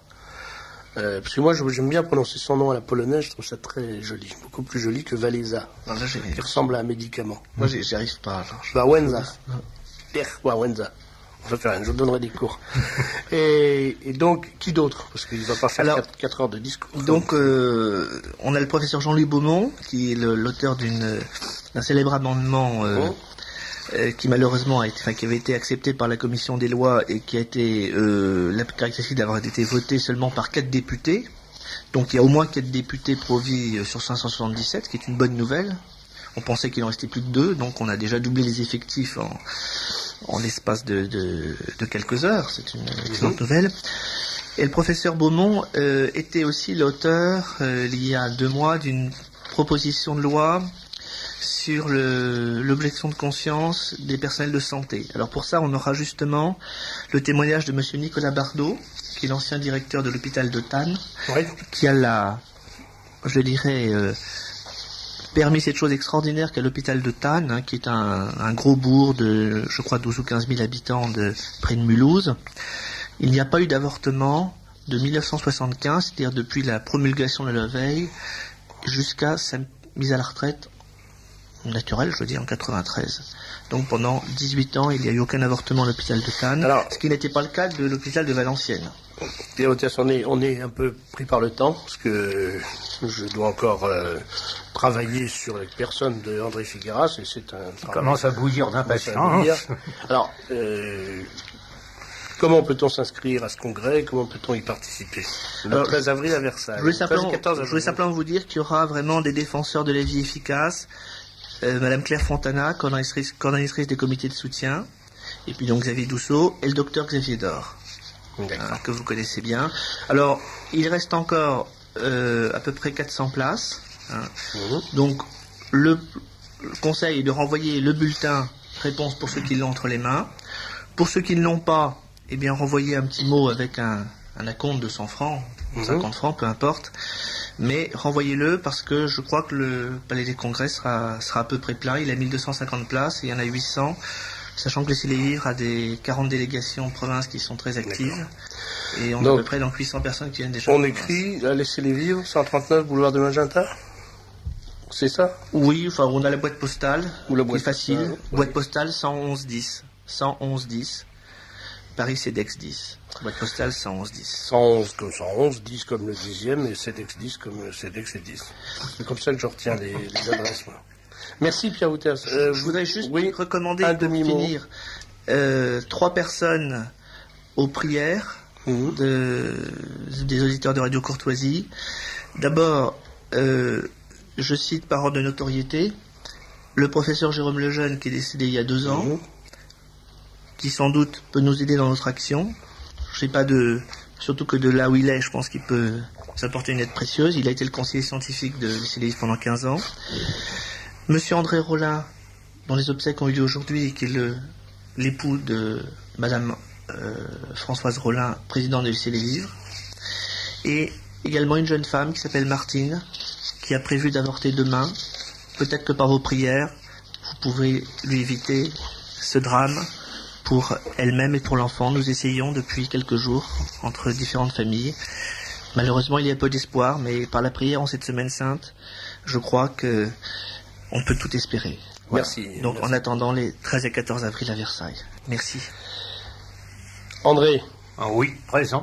Euh, parce que moi, j'aime bien prononcer son nom à la polonaise, je trouve ça très joli, beaucoup plus joli que Wałęsa, qui ressemble à un médicament. Moi, j'y arrive pas. Wałęsa. Lech Wałęsa. Je vais faire rien, je donnerai des cours. et, et donc, qui d'autre? Parce qu'il ne va pas faire quatre heures de discours. Donc, euh, on a le professeur Jean-Louis Beaumont, qui est le, l'auteur d'une, d'un célèbre amendement euh, oh. euh, qui malheureusement a été, enfin, qui avait été accepté par la commission des lois et qui a été euh, la caractéristique d'avoir été voté seulement par quatre députés. Donc, il y a au moins quatre députés pro-vie sur cinq cent soixante-dix-sept, ce qui est une bonne nouvelle. On pensait qu'il en restait plus que deux, donc on a déjà doublé les effectifs en, en l'espace de, de, de quelques heures. C'est une excellente nouvelle. Et le professeur Beaumont euh, était aussi l'auteur, euh, il y a deux mois, d'une proposition de loi sur le, l'objection de conscience des personnels de santé. Alors pour ça, on aura justement le témoignage de monsieur Nicolas Bardot, qui est l'ancien directeur de l'hôpital de Thann, oui. qui a la, je dirais... Euh, permis cette chose extraordinaire qu'à l'hôpital de Thann, hein, qui est un, un gros bourg de, je crois, douze ou quinze mille habitants de, près de Mulhouse. Il n'y a pas eu d'avortement de mille neuf cent soixante-quinze, c'est-à-dire depuis la promulgation de la veille, jusqu'à sa mise à la retraite naturelle, je veux dire, en quatre-vingt-treize. Donc pendant dix-huit ans, il n'y a eu aucun avortement à l'hôpital de Thann, Alors, ce qui n'était pas le cas de l'hôpital de Valenciennes. On est, on est un peu pris par le temps, parce que je dois encore euh, travailler sur la personne de André Figueras, et c'est un... Il commence à bouillir d'impatience. Alors, euh, comment peut-on s'inscrire à ce congrès? Comment peut-on y participer? Le Alors, treize avril à Versailles. Je voulais simplement, je voulais simplement vous dire qu'il y aura vraiment des défenseurs de la vie efficace, euh, Madame Claire Fontana, coordonnatrice, coordonnatrice des comités de soutien, et puis donc Xavier Dousseau, et le docteur Xavier Dor. Hein, que vous connaissez bien. Alors, il reste encore euh, à peu près quatre cents places. Hein. Mmh. Donc, le, le conseil est de renvoyer le bulletin réponse pour ceux qui l'ont entre les mains. Pour ceux qui ne l'ont pas, eh bien, renvoyez un petit mot avec un, un acompte de cent francs, Mmh. cinquante francs, peu importe. Mais renvoyez-le parce que je crois que le Palais des Congrès sera, sera à peu près plein. Il a mille deux cent cinquante places et il y en a huit cents, sachant que le Laissez les Vivre a des quarante délégations en province qui sont très actives. Et on Donc, a à peu près donc huit cents personnes qui viennent déjà. On écrit à Laissez les Vivre, cent trente-neuf boulevard de Magenta. C'est ça? Oui, enfin, on a la boîte postale, Ou la qui boîte est facile. postale, oui. Boîte postale cent onze dix. cent onze dix. Paris CEDEX dix. Boîte postale cent onze dix. cent onze comme cent onze, dix comme le dixième et CEDEX dix comme le CEDEX et dix. C'est comme ça que je retiens les, les adresses, moi. Merci Pierre Wouters. Euh, Je voudrais juste oui, recommander un pour demi-mot. finir euh, trois personnes aux prières Mhm. de, des auditeurs de Radio Courtoisie. D'abord, euh, je cite par ordre de notoriété le professeur Jérôme Lejeune qui est décédé il y a deux ans, Mhm. qui sans doute peut nous aider dans notre action. Je sais pas de, surtout que de là où il est, je pense qu'il peut nous apporter une aide précieuse. Il a été le conseiller scientifique de Laissez les Vivre pendant quinze ans. Monsieur André Rollin, dont les obsèques ont eu lieu aujourd'hui, et qui est le, l'époux de Madame euh, Françoise Rollin, présidente de Laissez les Vivre. Et également une jeune femme qui s'appelle Martine, qui a prévu d'avorter demain. Peut-être que par vos prières, vous pouvez lui éviter ce drame pour elle-même et pour l'enfant. Nous essayons depuis quelques jours entre différentes familles. Malheureusement, il y a peu d'espoir, mais par la prière en cette semaine sainte, je crois que on peut tout espérer. Voilà. Merci. Donc Merci. en attendant les treize et quatorze avril à Versailles. Merci. André, Ah oui, présent.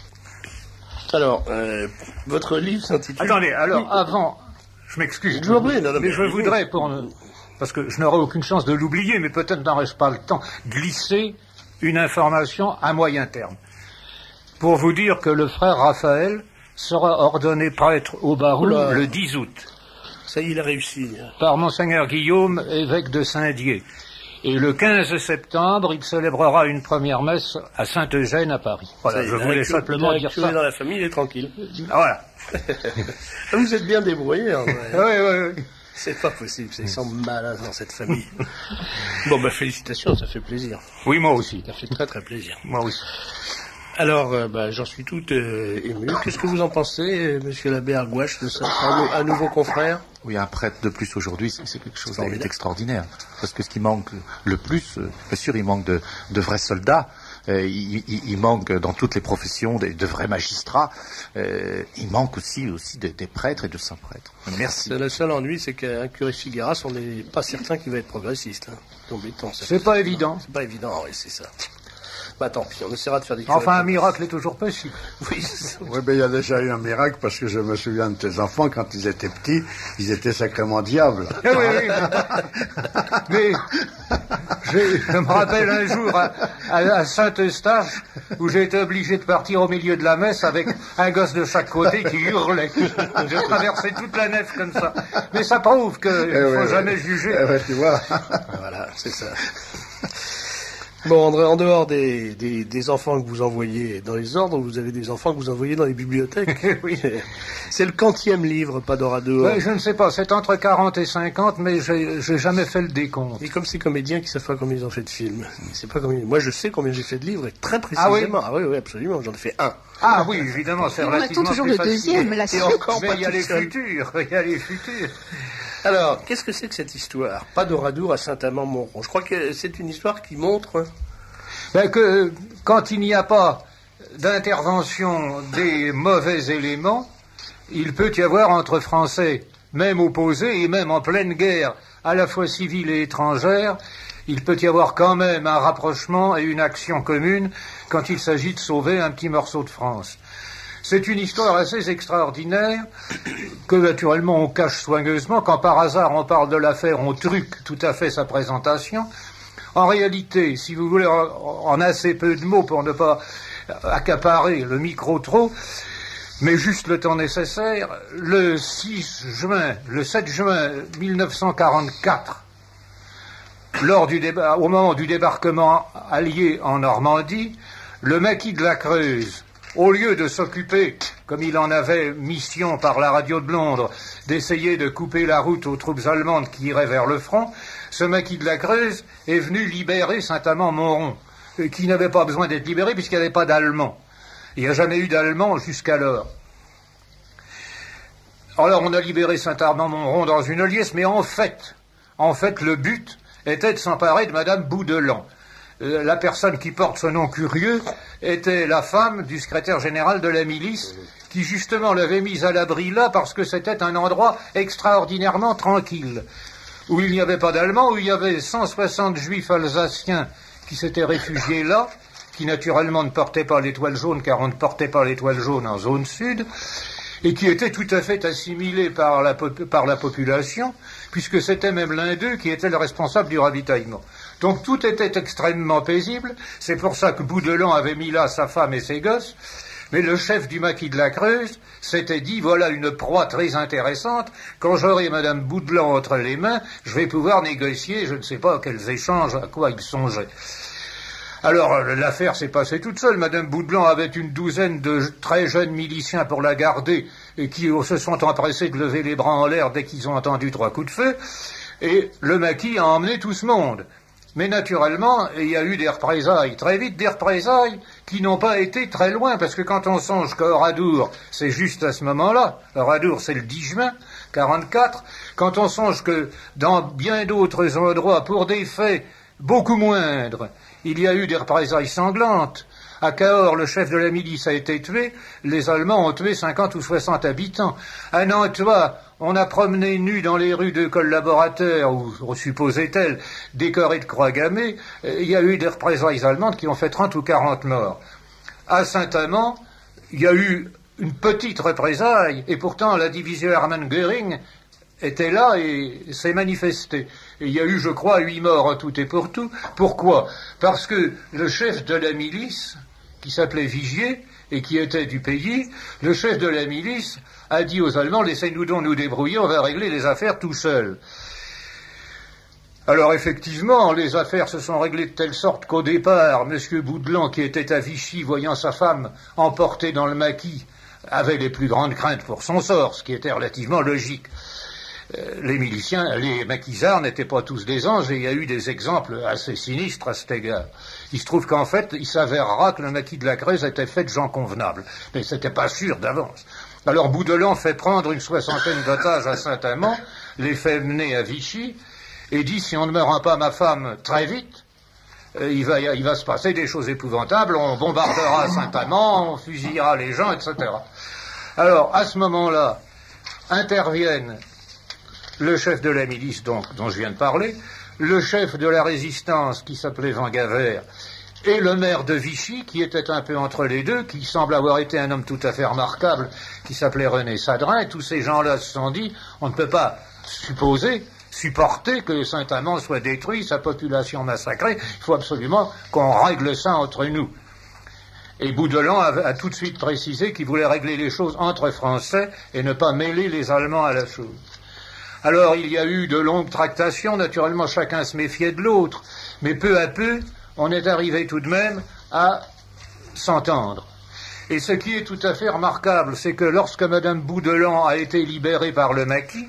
alors, euh, votre livre s'intitule... Attendez, alors, Oui. avant, je m'excuse, Je vous en prie, non, non, mais mais je allez-y. voudrais, pour ne- parce que je n'aurai aucune chance de l'oublier, mais peut-être n'aurai-je pas le temps, glisser une information à moyen terme. Pour vous dire que le frère Raphaël sera ordonné prêtre au Barou Oula. le dix août, Ça y est, il a réussi. par Monseigneur Guillaume, évêque de Saint-Dié. Et le quinze septembre, il célébrera une première messe à Saint-Eugène à Paris. Voilà, Ça y est, je il a voulais un simplement curé- dire un curé ça. dans la famille, il est tranquille. Voilà. Vous êtes bien débrouillé, hein, ouais. Oui, oui, oui. C'est pas possible, c'est sans malade dans cette famille. Bon, bah félicitations, ça fait plaisir. Oui, moi aussi. Ça fait très très plaisir. Moi aussi. Alors, euh, bah, j'en suis tout euh, ému. Qu'est-ce que vous en pensez, euh, monsieur l'abbé Argouache, de ça? Un, nou- un nouveau confrère? Oui, un prêtre de plus aujourd'hui, c'est c'est quelque chose Formidable. d'extraordinaire. Parce que ce qui manque le plus, euh, bien sûr, il manque de, de vrais soldats, euh, il, il- il manque dans toutes les professions de, de vrais magistrats, euh, il manque aussi, aussi de- des prêtres et de saints prêtres. Merci. C'est le seul ennui, c'est qu'un curé de Figueras, on n'est pas certain qu'il va être progressiste. Hein. C'est embêtant, ça. C'est pas évident. C'est pas évident, oui, c'est ça. Bah tant pis, on essaiera de faire des curés. Enfin, un miracle est toujours possible. Oui, c'est ça. Oui, ben il y a déjà eu un miracle parce que je me souviens de tes enfants quand ils étaient petits, ils étaient sacrément diables. Eh oui, oui. Mais j'ai- je me rappelle un jour à, à- à Saint-Eustache où j'ai été obligé de partir au milieu de la messe avec un gosse de chaque côté qui hurlait. J'ai traversé toute la nef comme ça. Mais ça prouve qu'il ne Eh faut ouais, ouais. jamais juger. Eh ouais, tu vois. Voilà, c'est ça. Bon, André, en dehors des, des, des enfants que vous envoyez dans les ordres, vous avez des enfants que vous envoyez dans les bibliothèques. Oui. C'est le quantième livre, pas d'Orado. Ouais, je ne sais pas, c'est entre quarante et cinquante, mais j'ai j'ai jamais fait le décompte. Et comme ces comédiens qui savent pas combien ils ont fait de films. C'est pas combien. Moi, je sais combien j'ai fait de livres, et très précisément. Ah oui, oui, absolument. J'en ai fait un. Ah oui, évidemment, c'est Et on relativement attend toujours plus le facile. deuxième, la Et suite. encore Mais pas il y a tout les seul. futurs, il y a les futurs. Alors, qu'est-ce que c'est que cette histoire? Pas d'Oradour à Saint-Amand-Montrond. Je crois que c'est une histoire qui montre. Ben que quand il n'y a pas d'intervention des mauvais éléments, il peut y avoir entre Français, même opposés et même en pleine guerre, à la fois civile et étrangère, il peut y avoir quand même un rapprochement et une action commune quand il s'agit de sauver un petit morceau de France. C'est une histoire assez extraordinaire que naturellement on cache soigneusement. Quand par hasard on parle de l'affaire, on truque tout à fait sa présentation. En réalité, si vous voulez, en, en assez peu de mots pour ne pas accaparer le micro trop, mais juste le temps nécessaire, le six juin, le sept juin mille neuf cent quarante-quatre, lors du déba- au moment du débarquement allié en Normandie, le maquis de la Creuse, au lieu de s'occuper, comme il en avait mission par la radio de Londres, d'essayer de couper la route aux troupes allemandes qui iraient vers le front, ce maquis de la Creuse est venu libérer Saint-Amand-Montrond. euh, qui n'avait pas besoin d'être libéré puisqu'il n'y avait pas d'Allemands. Il n'y a jamais eu d'Allemands jusqu'alors. Alors on a libéré Saint-Amand-Montrond dans une liesse, mais en fait, en fait le but était de s'emparer de Madame Boudelan. Euh, la personne qui porte ce nom curieux était la femme du secrétaire général de la milice, qui justement l'avait mise à l'abri là parce que c'était un endroit extraordinairement tranquille, où il n'y avait pas d'Allemands, où il y avait cent soixante juifs alsaciens qui s'étaient réfugiés là, qui naturellement ne portaient pas l'étoile jaune, car on ne portait pas l'étoile jaune en zone sud, et qui étaient tout à fait assimilés par la, par la population, puisque c'était même l'un d'eux qui était le responsable du ravitaillement. Donc tout était extrêmement paisible, c'est pour ça que Boudelan avait mis là sa femme et ses gosses, mais le chef du maquis de la Creuse s'était dit, voilà une proie très intéressante, quand j'aurai Madame Boudelan entre les mains, je vais pouvoir négocier, je ne sais pas quels échanges, à quoi il songeait. Alors, l'affaire s'est passée toute seule. Madame Boudelan avait une douzaine de très jeunes miliciens pour la garder et qui se sont empressés de lever les bras en l'air dès qu'ils ont entendu trois coups de feu. Et le maquis a emmené tout ce monde. Mais naturellement, il y a eu des représailles, très vite des représailles qui n'ont pas été très loin, parce que quand on songe qu'Oradour, c'est juste à ce moment-là, Oradour c'est le dix juin quarante-quatre, quand on songe que dans bien d'autres endroits, pour des faits beaucoup moindres, il y a eu des représailles sanglantes. À Cahors, le chef de la milice a été tué, les Allemands ont tué cinquante ou soixante habitants. À Nantua, on a promené nus dans les rues de collaborateurs, ou supposait-elle, décorés de croix gammées. Il y a eu des représailles allemandes qui ont fait trente ou quarante morts. À Saint-Amand, il y a eu une petite représaille, et pourtant la division Hermann Göring était là et s'est manifestée. Et il y a eu, je crois, huit morts en tout et pour tout. Pourquoi? Parce que le chef de la milice, qui s'appelait Vigier, et qui était du pays, le chef de la milice a dit aux Allemands, laissez-nous donc nous débrouiller, on va régler les affaires tout seul. Alors effectivement, les affaires se sont réglées de telle sorte qu'au départ, M. Boudelan, qui était à Vichy, voyant sa femme emportée dans le maquis, avait les plus grandes craintes pour son sort, ce qui était relativement logique. Les miliciens, les maquisards n'étaient pas tous des anges, et il y a eu des exemples assez sinistres à cet égard. Il se trouve qu'en fait, il s'avérera que le maquis de la Creuse était fait de gens convenables, mais c'était pas sûr d'avance. Alors Boudelan fait prendre une soixantaine d'otages à Saint-Amand, les fait mener à Vichy, et dit, si on ne me rend pas ma femme très vite, euh, il, va, il va se passer des choses épouvantables, on bombardera Saint-Amand, on fusillera les gens, et cetera. Alors, à ce moment-là, interviennent le chef de la milice, donc, dont je viens de parler, le chef de la résistance, qui s'appelait Van Gavert, et le maire de Vichy, qui était un peu entre les deux, qui semble avoir été un homme tout à fait remarquable, qui s'appelait René Sadrin, et tous ces gens-là se sont dit, on ne peut pas supposer, supporter que Saint-Amand soit détruit, sa population massacrée, il faut absolument qu'on règle ça entre nous. Et Boudelan a, a tout de suite précisé qu'il voulait régler les choses entre Français et ne pas mêler les Allemands à la chose. Alors il y a eu de longues tractations, naturellement chacun se méfiait de l'autre, mais peu à peu, on est arrivé tout de même à s'entendre. Et ce qui est tout à fait remarquable, c'est que lorsque Madame Boudelan a été libérée par le maquis,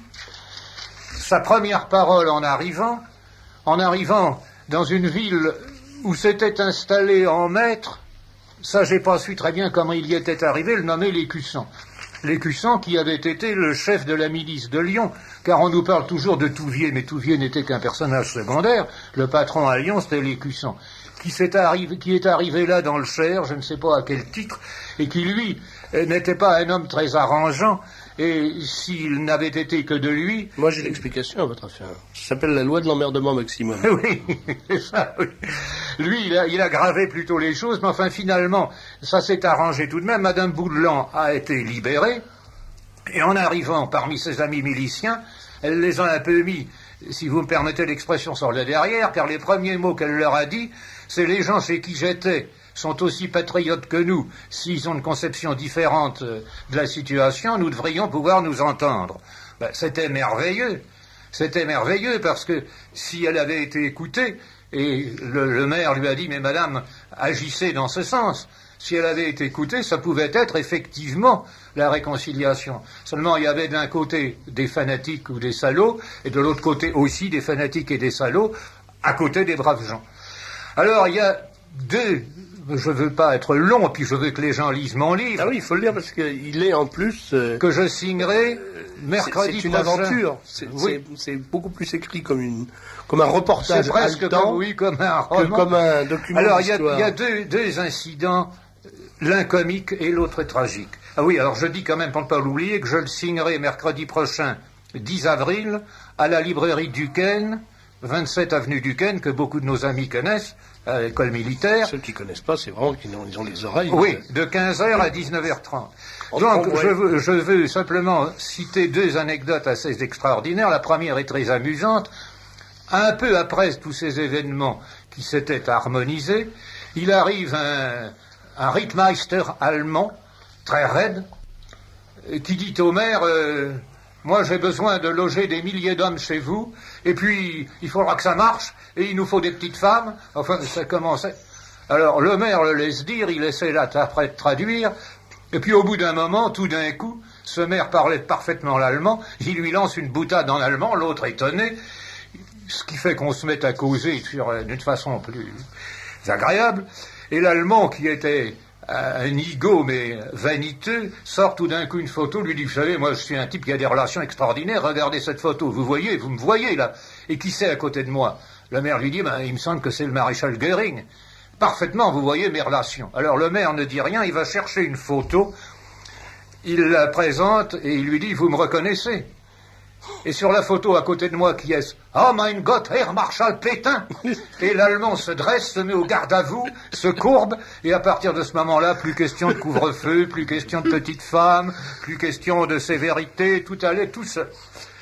sa première parole en arrivant, en arrivant dans une ville où s'était installé en maître, ça j'ai pas su très bien comment il y était arrivé, le nommé l'Écusson. L'Écusson qui avait été le chef de la milice de Lyon, car on nous parle toujours de Touvier, mais Touvier n'était qu'un personnage secondaire, le patron à Lyon c'était l'Écusson, qui, s'est arrivé, qui est arrivé là dans le Cher, je ne sais pas à quel titre, et qui lui n'était pas un homme très arrangeant, et s'il n'avait été que de lui... Moi j'ai l'explication à votre affaire. Ça s'appelle la loi de l'emmerdement maximum. Oui, c'est ça, oui. Lui, il a, il a gravé plutôt les choses, mais enfin finalement, ça s'est arrangé tout de même. Madame Boudelan a été libérée, et en arrivant parmi ses amis miliciens, elle les a un peu mis, si vous me permettez l'expression, sur le derrière, car les premiers mots qu'elle leur a dit, c'est les gens chez qui j'étais sont aussi patriotes que nous. S'ils ont une conception différente de la situation, nous devrions pouvoir nous entendre. Ben, c'était merveilleux. C'était merveilleux parce que si elle avait été écoutée, et le, le maire lui a dit, mais madame, agissez dans ce sens. Si elle avait été écoutée, ça pouvait être effectivement la réconciliation. Seulement, il y avait d'un côté des fanatiques ou des salauds, et de l'autre côté aussi des fanatiques et des salauds, à côté des braves gens. Alors, il y a deux, je veux pas être long, puis je veux que les gens lisent mon livre. Ah oui, il faut le lire parce qu'il est en plus... Euh, que je signerai mercredi c'est, c'est une prochain. aventure. C'est, oui. c'est, c'est beaucoup plus écrit comme, une, comme un reportage. C'est presque haletant comme, oui, comme un roman. Que comme un document Alors, il y a, d'histoire. y a deux, deux incidents, l'un comique et l'autre tragique. Ah oui, alors je dis quand même, pour ne pas l'oublier, que je le signerai mercredi prochain, dix avril, à la librairie Duquesne, vingt-sept avenue Duquesne, que beaucoup de nos amis connaissent, à l'école militaire. Ceux qui ne connaissent pas, c'est vraiment qu'ils ont, ils ont les oreilles. Oui, de quinze heures à dix-neuf heures trente. Donc, je veux, je veux simplement citer deux anecdotes assez extraordinaires. La première est très amusante. Un peu après tous ces événements qui s'étaient harmonisés, il arrive un, un Rittmeister allemand, très raide, qui dit au maire... Euh, moi, j'ai besoin de loger des milliers d'hommes chez vous, et puis il faudra que ça marche, et il nous faut des petites femmes. Enfin, ça commençait. Alors, le maire le laisse dire, il essaie là après de traduire, et puis au bout d'un moment, tout d'un coup, ce maire parlait parfaitement l'allemand, il lui lance une boutade en allemand, l'autre étonné, ce qui fait qu'on se met à causer d'une façon plus agréable, et l'allemand qui était... un nigaud mais vaniteux, sort tout d'un coup une photo, lui dit, vous savez, moi je suis un type qui a des relations extraordinaires, regardez cette photo, vous voyez, vous me voyez là, et qui c'est à côté de moi? Le maire lui dit, ben, il me semble que c'est le maréchal Goering. Parfaitement, vous voyez mes relations. Alors le maire ne dit rien, il va chercher une photo, il la présente et il lui dit, vous me reconnaissez? Et sur la photo à côté de moi, qui est-ce? Oh mein Gott, Herr Marschall Pétain! Et l'Allemand se dresse, se met au garde à vous, se courbe, et à partir de ce moment-là, plus question de couvre-feu, plus question de petites femmes, plus question de sévérité, tout allait, tout se...